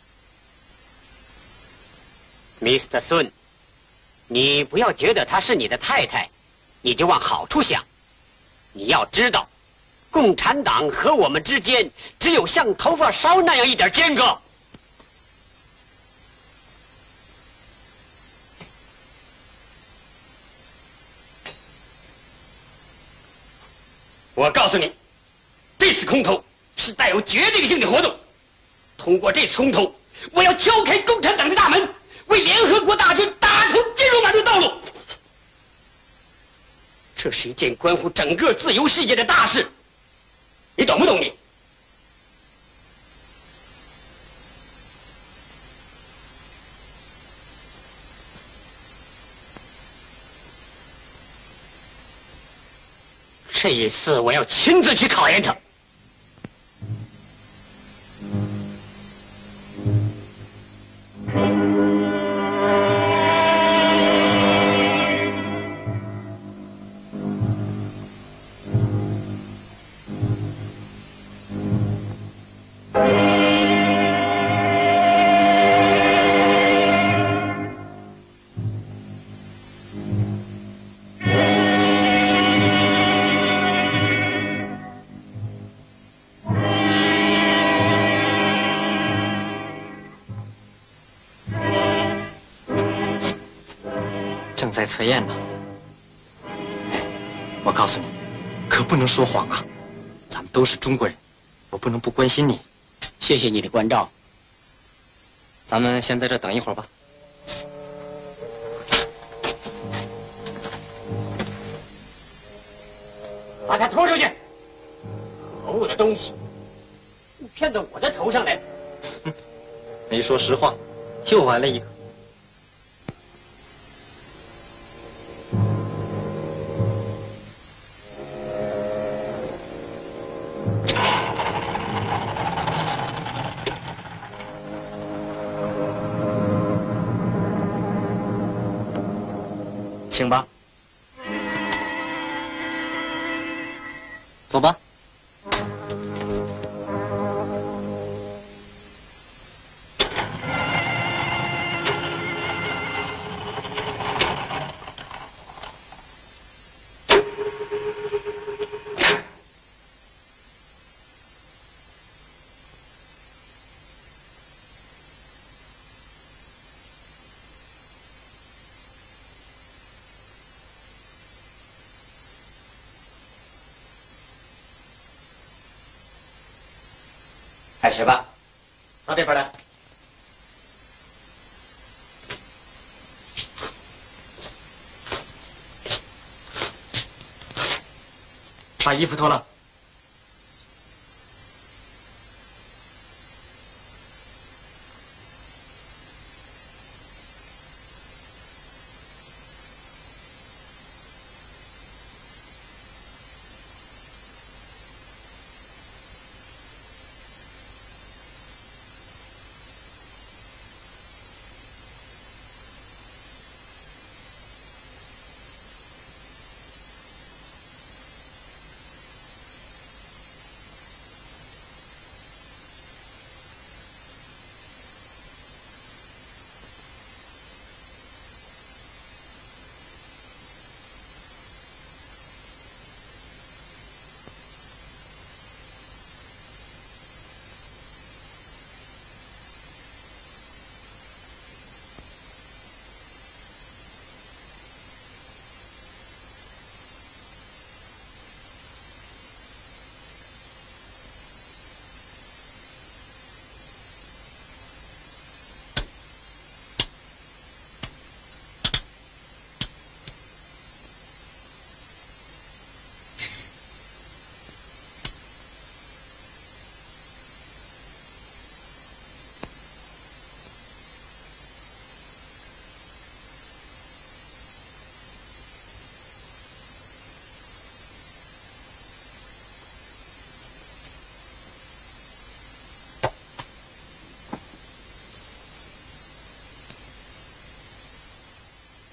Mister Sun， 你不要觉得她是你的太太，你就往好处想。你要知道，共产党和我们之间只有像头发梢那样一点间隔。我告诉你，这次空投是带有决定性的活动。通过这次空投，我要敲开共产党的大门，为联合国大军打通进入满的道路。这是一件关乎整个自由世界的大事，你懂不懂你？这一次我要亲自去考验他。 正在测验呢。哎，我告诉你，可不能说谎啊！咱们都是中国人，我不能不关心你。 谢谢你的关照。 咱们先在这等一会儿吧。 把他拖出去！可恶的东西，就骗到我的头上来了。 没说实话，又玩了一个。请吧，走吧。 开始吧，到这边来。 把衣服脱了。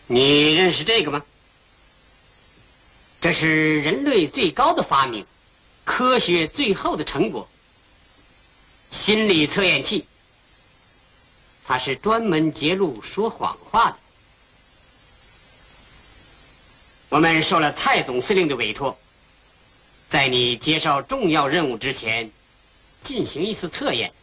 你认识这个吗？这是人类最高的发明，科学最后的成果——心理测验器。它是专门揭露说谎话的。我们受了蔡总司令的委托，在你接受重要任务之前，进行一次测验。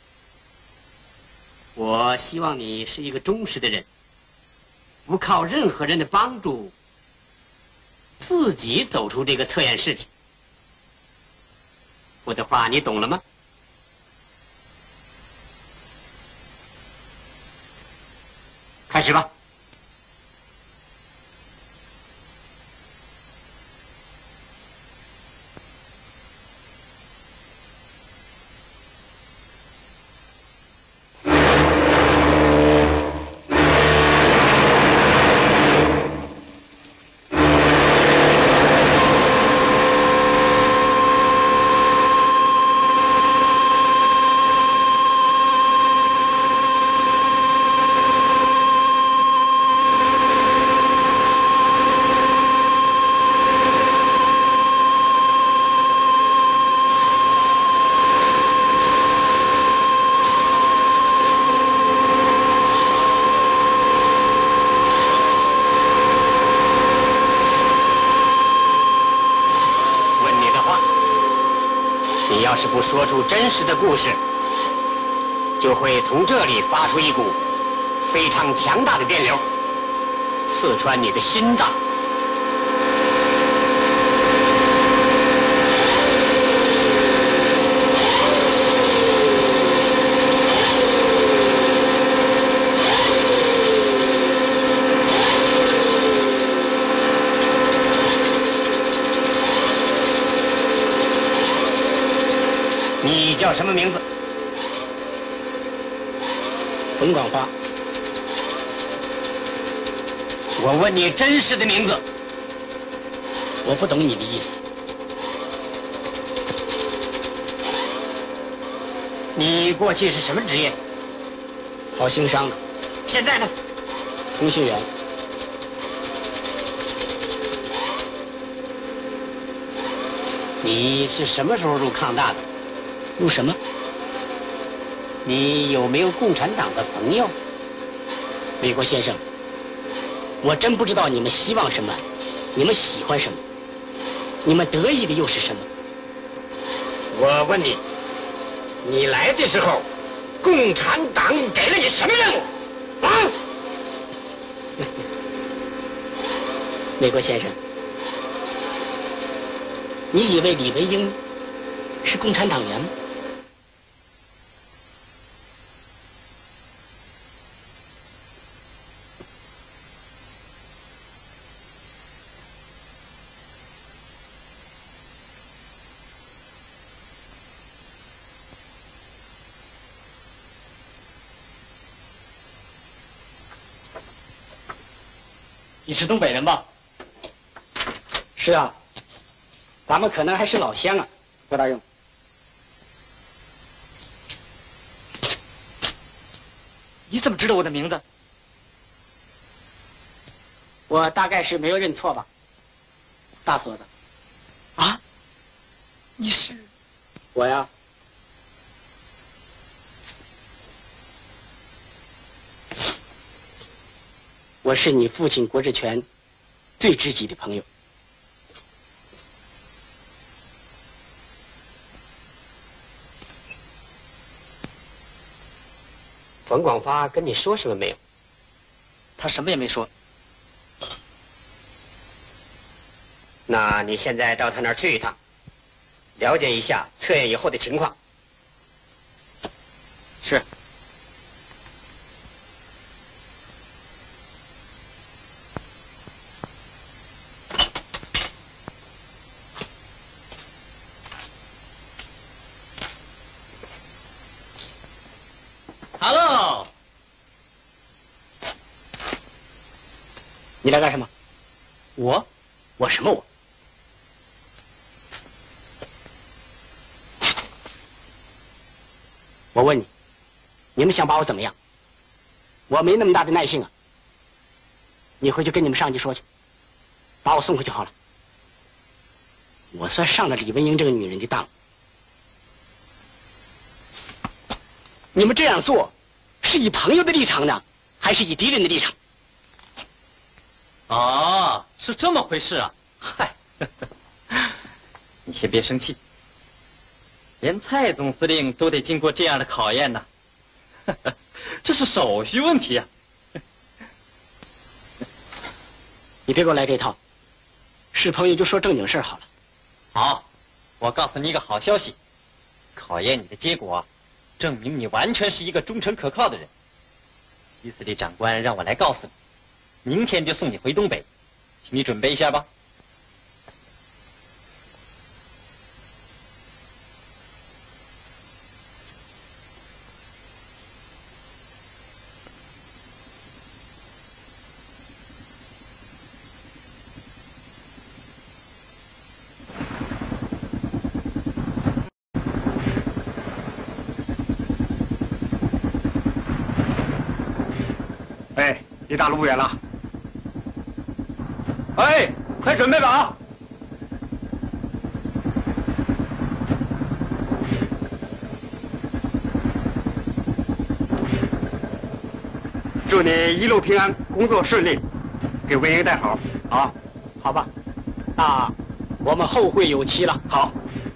我希望你是一个忠实的人，不靠任何人的帮助，自己走出这个测验室去。我的话你懂了吗？开始吧。要是不说出真实的故事，就会从这里发出一股非常强大的电流，刺穿你的心脏。你叫什么名字？ 冯广发。 我问你真实的名字。 我不懂你的意思。 你过去是什么职业？ 好心商。 现在呢？ 通讯员。 你是什么时候入抗大的？ 入什么？ 你有没有共产党的朋友？ 美国先生，我真不知道你们希望什么，你们喜欢什么，你们得意的又是什么？ 我问你，你来的时候，共产党给了你什么任务？啊？ 美国先生，你以为李维英是共产党员吗？ 你是东北人吧？ 是啊，咱们可能还是老乡啊，何大用。 你怎么知道我的名字？ 我大概是没有认错吧。大锁的。 啊？你是？ 我呀。我是你父亲国志全最知己的朋友。 冯广发跟你说什么没有？ 他什么也没说。 那你现在到他那儿去一趟，了解一下测验以后的情况。 是。 Hello， 你来干什么？ 我？我什么我？ 我问你，你们想把我怎么样？我没那么大的耐性啊！ 你回去跟你们上级说去，把我送回去好了。我算上了李文英这个女人的当。你们这样做，是以朋友的立场呢，还是以敌人的立场？ 哦，是这么回事啊！嗨，你先别生气，连蔡总司令都得经过这样的考验呢，这是手续问题啊！ 你别给我来这套，是朋友就说正经事儿好了。 好，我告诉你一个好消息，考验你的结果，证明你完全是一个忠诚可靠的人。第四里长官让我来告诉你，明天就送你回东北，请你准备一下吧。 哎，离大路不远了。哎，快准备吧啊！祝你一路平安，工作顺利，给文英带好啊！ 好吧，那我们后会有期了。 好。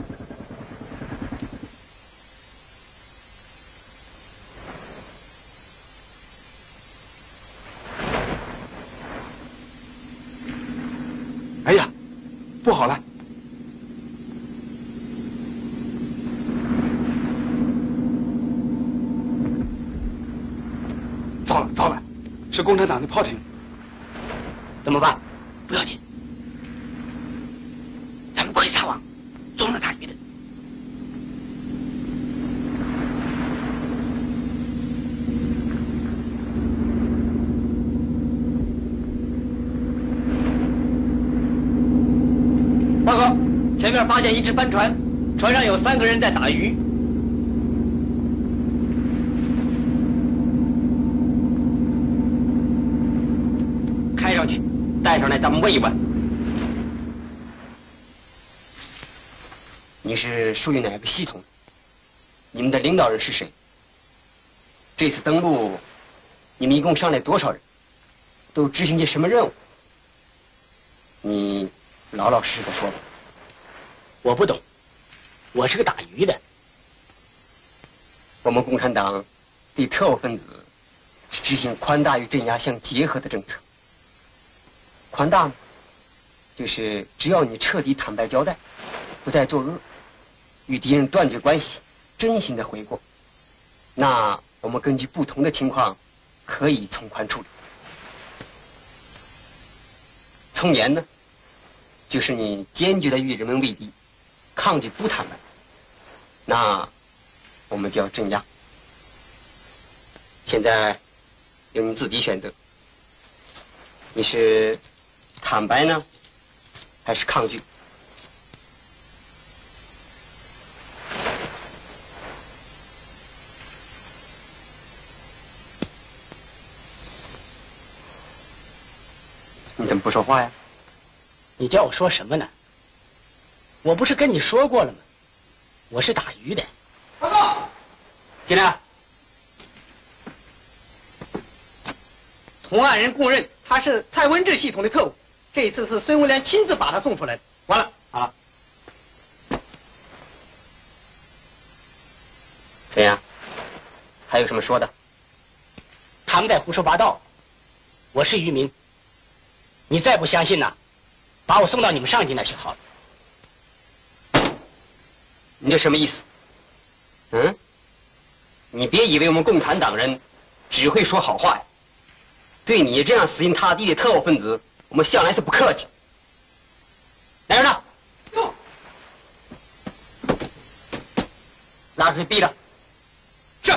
哎呀，不好了！糟了糟了，是共产党的炮艇。 怎么办？不要紧，咱们快撒网，装了大鱼的。 报告，前面发现一只帆船，船上有三个人在打鱼。开上去，带上来，咱们问一问。 你是属于哪个系统？你们的领导人是谁？这次登陆，你们一共上来多少人？都执行些什么任务？你老老实实的说吧。 我不懂，我是个打鱼的。 我们共产党对特务分子执行宽大与镇压相结合的政策。宽大呢，就是只要你彻底坦白交代，不再作恶，与敌人断绝关系，真心的悔过，那我们根据不同的情况，可以从宽处理。从严呢，就是你坚决的与人们为敌，抗拒不坦白，那我们就要镇压。现在由你自己选择，你是坦白呢，还是抗拒？你怎么不说话呀？ 你叫我说什么呢？我不是跟你说过了吗？我是打鱼的。 报告， 进来。同案人供认他是蔡文治系统的特务，这次是孙文良亲自把他送出来的。完了，好了。 怎样？还有什么说的？ 他们在胡说八道。我是渔民。你再不相信呢，把我送到你们上级那去好了。 你这什么意思？嗯？你别以为我们共产党人只会说好话呀！对你这样死心塌地的特务分子，我们向来是不客气。来人呐！ 走！ 拉出去毙了！ 是。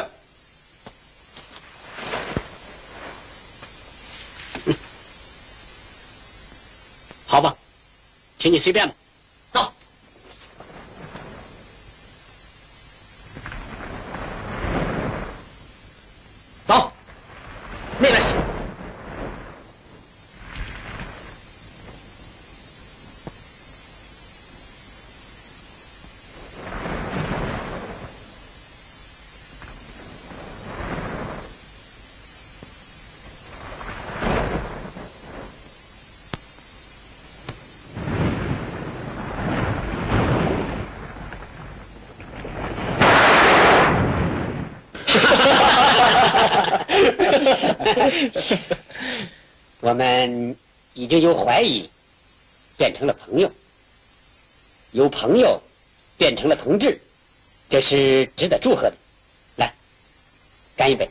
好吧，请你随便吧。 走。走，那边去。 我们已经由怀疑变成了朋友，由朋友变成了同志，这是值得祝贺的。来，干一杯！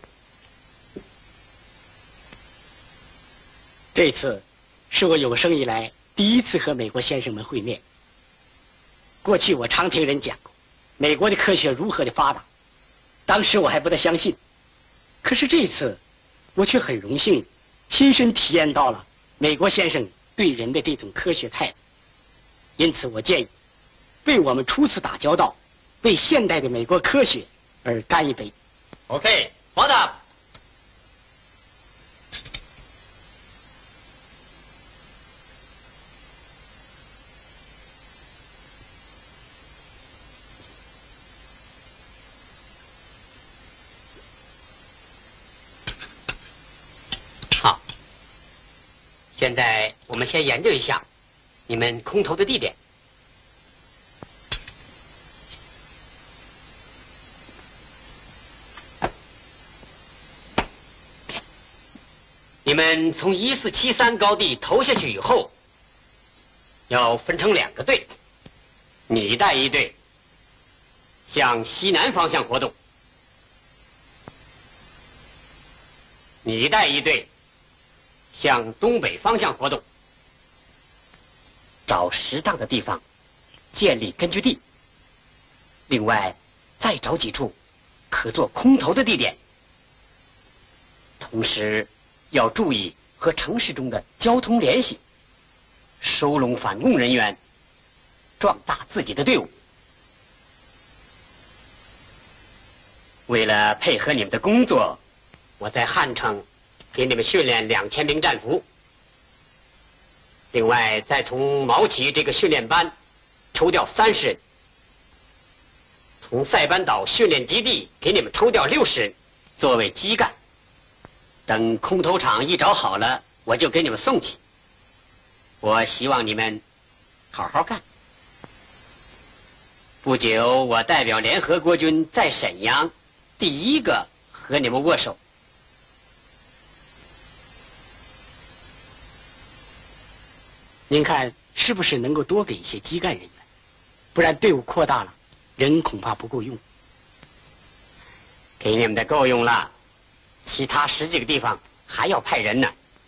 这次是我有生以来第一次和美国先生们会面。过去我常听人讲过美国的科学如何的发达，当时我还不大相信。可是这次我却很荣幸亲身体验到了美国先生对人的这种科学态度。因此我建议为我们初次打交道，为现代的美国科学而干一杯。 OK， 好的。 好，现在我们先研究一下你们空投的地点。你们从一四七三高地投下去以后，要分成两个队，你带一队向西南方向活动，你带一队向东北方向活动，找适当的地方建立根据地。另外，再找几处可做空投的地点，同时要注意和城市中的交通联系，收拢反共人员，壮大自己的队伍。为了配合你们的工作，我在汉城给你们训练两千名战俘，另外再从毛奇这个训练班抽调三十人，从塞班岛训练基地给你们抽调六十人作为基干。等空投场一找好了，我就给你们送去。我希望你们好好干。不久，我代表联合国军在沈阳第一个和你们握手。 您看是不是能够多给一些基干人员？不然队伍扩大了，人恐怕不够用。 给你们的够用了。其他十几个地方还要派人呢。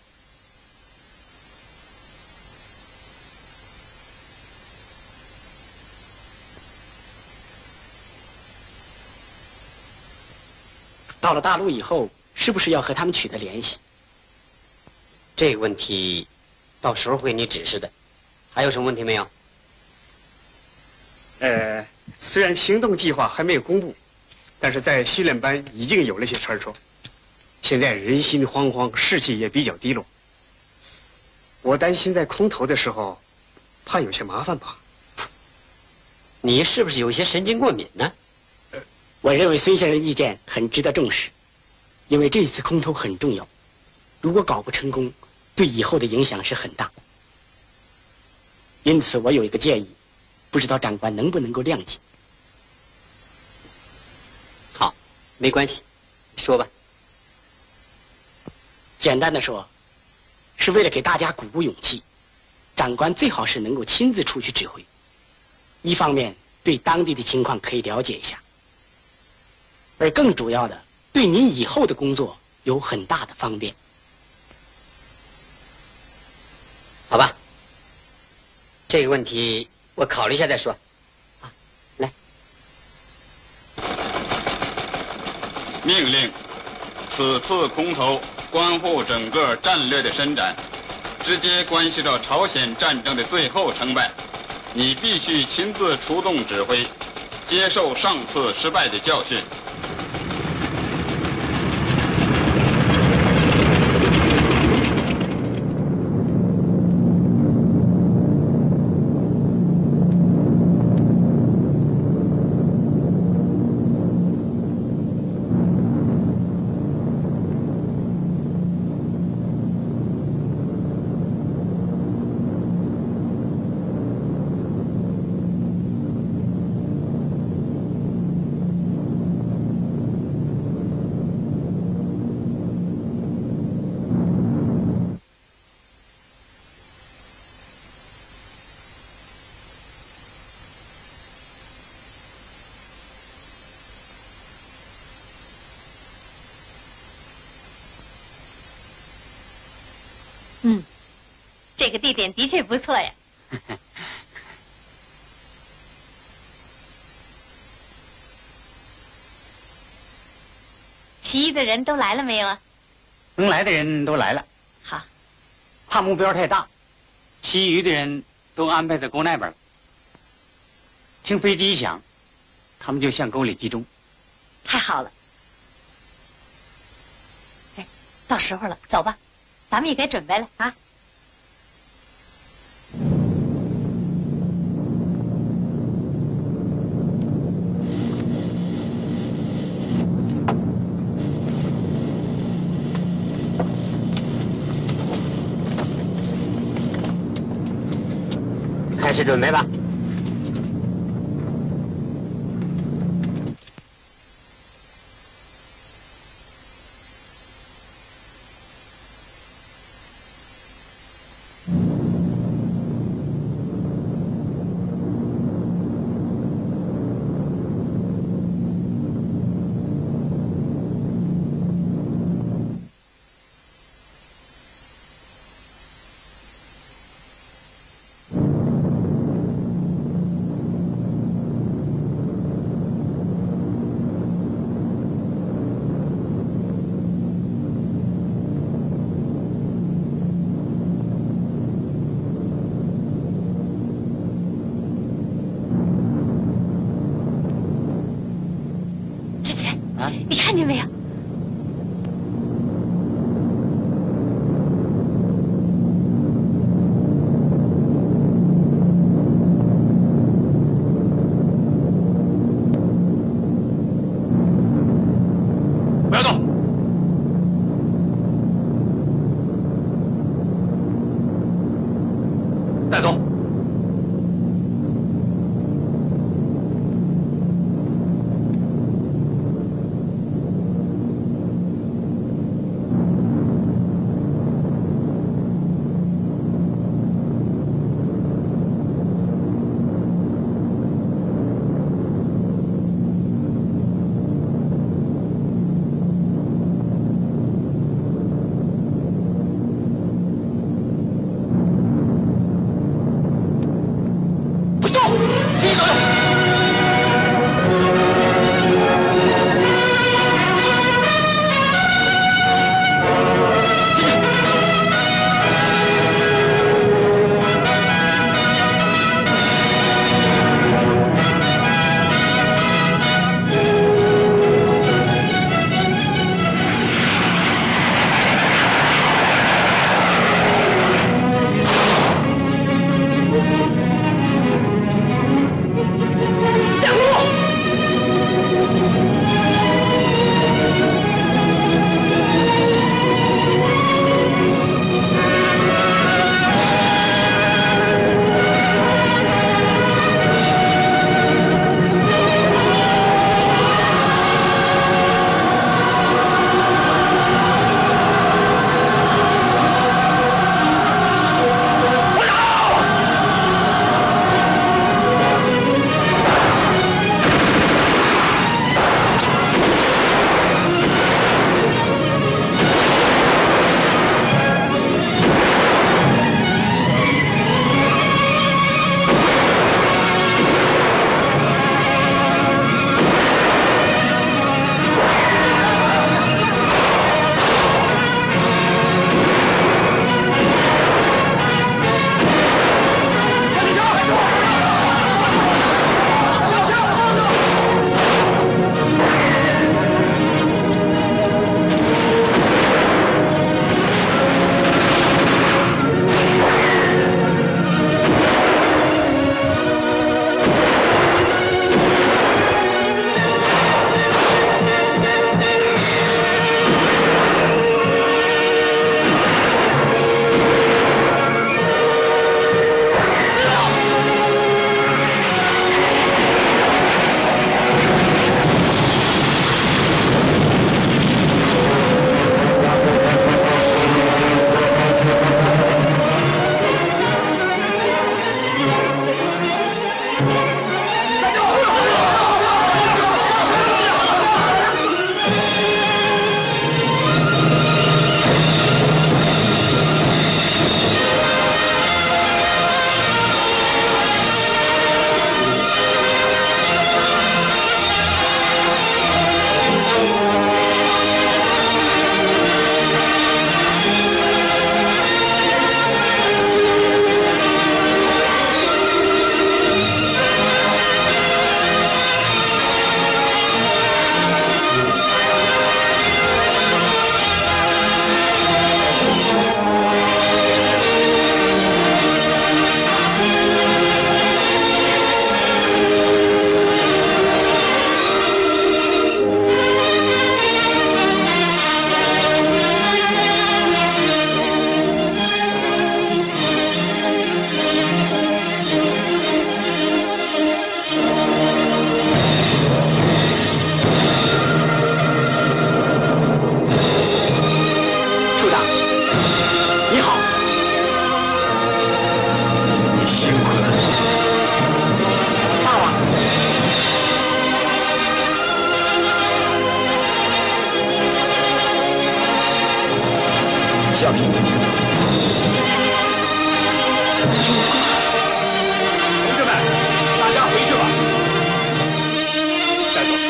到了大陆以后，是不是要和他们取得联系？ 这个问题，到时候会给你指示的。还有什么问题没有？ 呃，虽然行动计划还没有公布，但是在训练班已经有了些传说。现在人心惶惶，士气也比较低落。我担心在空投的时候，怕有些麻烦吧。 你是不是有些神经过敏呢？ 呃，我认为孙先生意见很值得重视，因为这次空投很重要，如果搞不成功，对以后的影响是很大。因此，我有一个建议，不知道长官能不能够谅解？ 好，没关系，说吧。 简单的说，是为了给大家鼓舞勇气，长官最好是能够亲自出去指挥。一方面对当地的情况可以了解一下，而更主要的，对您以后的工作有很大的方便。 好吧，这个问题我考虑一下再说。啊，来， 命令，此次空投关乎整个战略的伸展，直接关系到朝鲜战争的最后成败。你必须亲自出动指挥，接受上次失败的教训。 嗯，这个地点的确不错呀。其余的人都来了没有啊？ 能来的人都来了。 好， 怕目标太大，其余的人都安排在沟那边了。听飞机一响，他们就向沟里集中。 太好了。哎，到时候了，走吧，咱们也该准备了啊。 开始准备吧。 你看见没有？ 不要动！带走！ 下命令。同志们，大家回去吧。带走。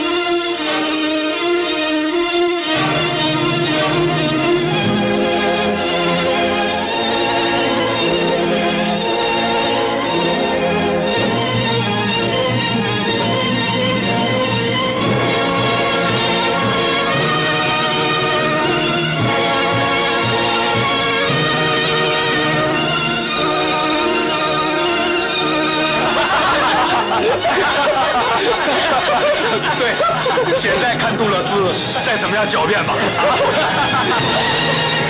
对，现在看杜勒斯再怎么样狡辩吧。啊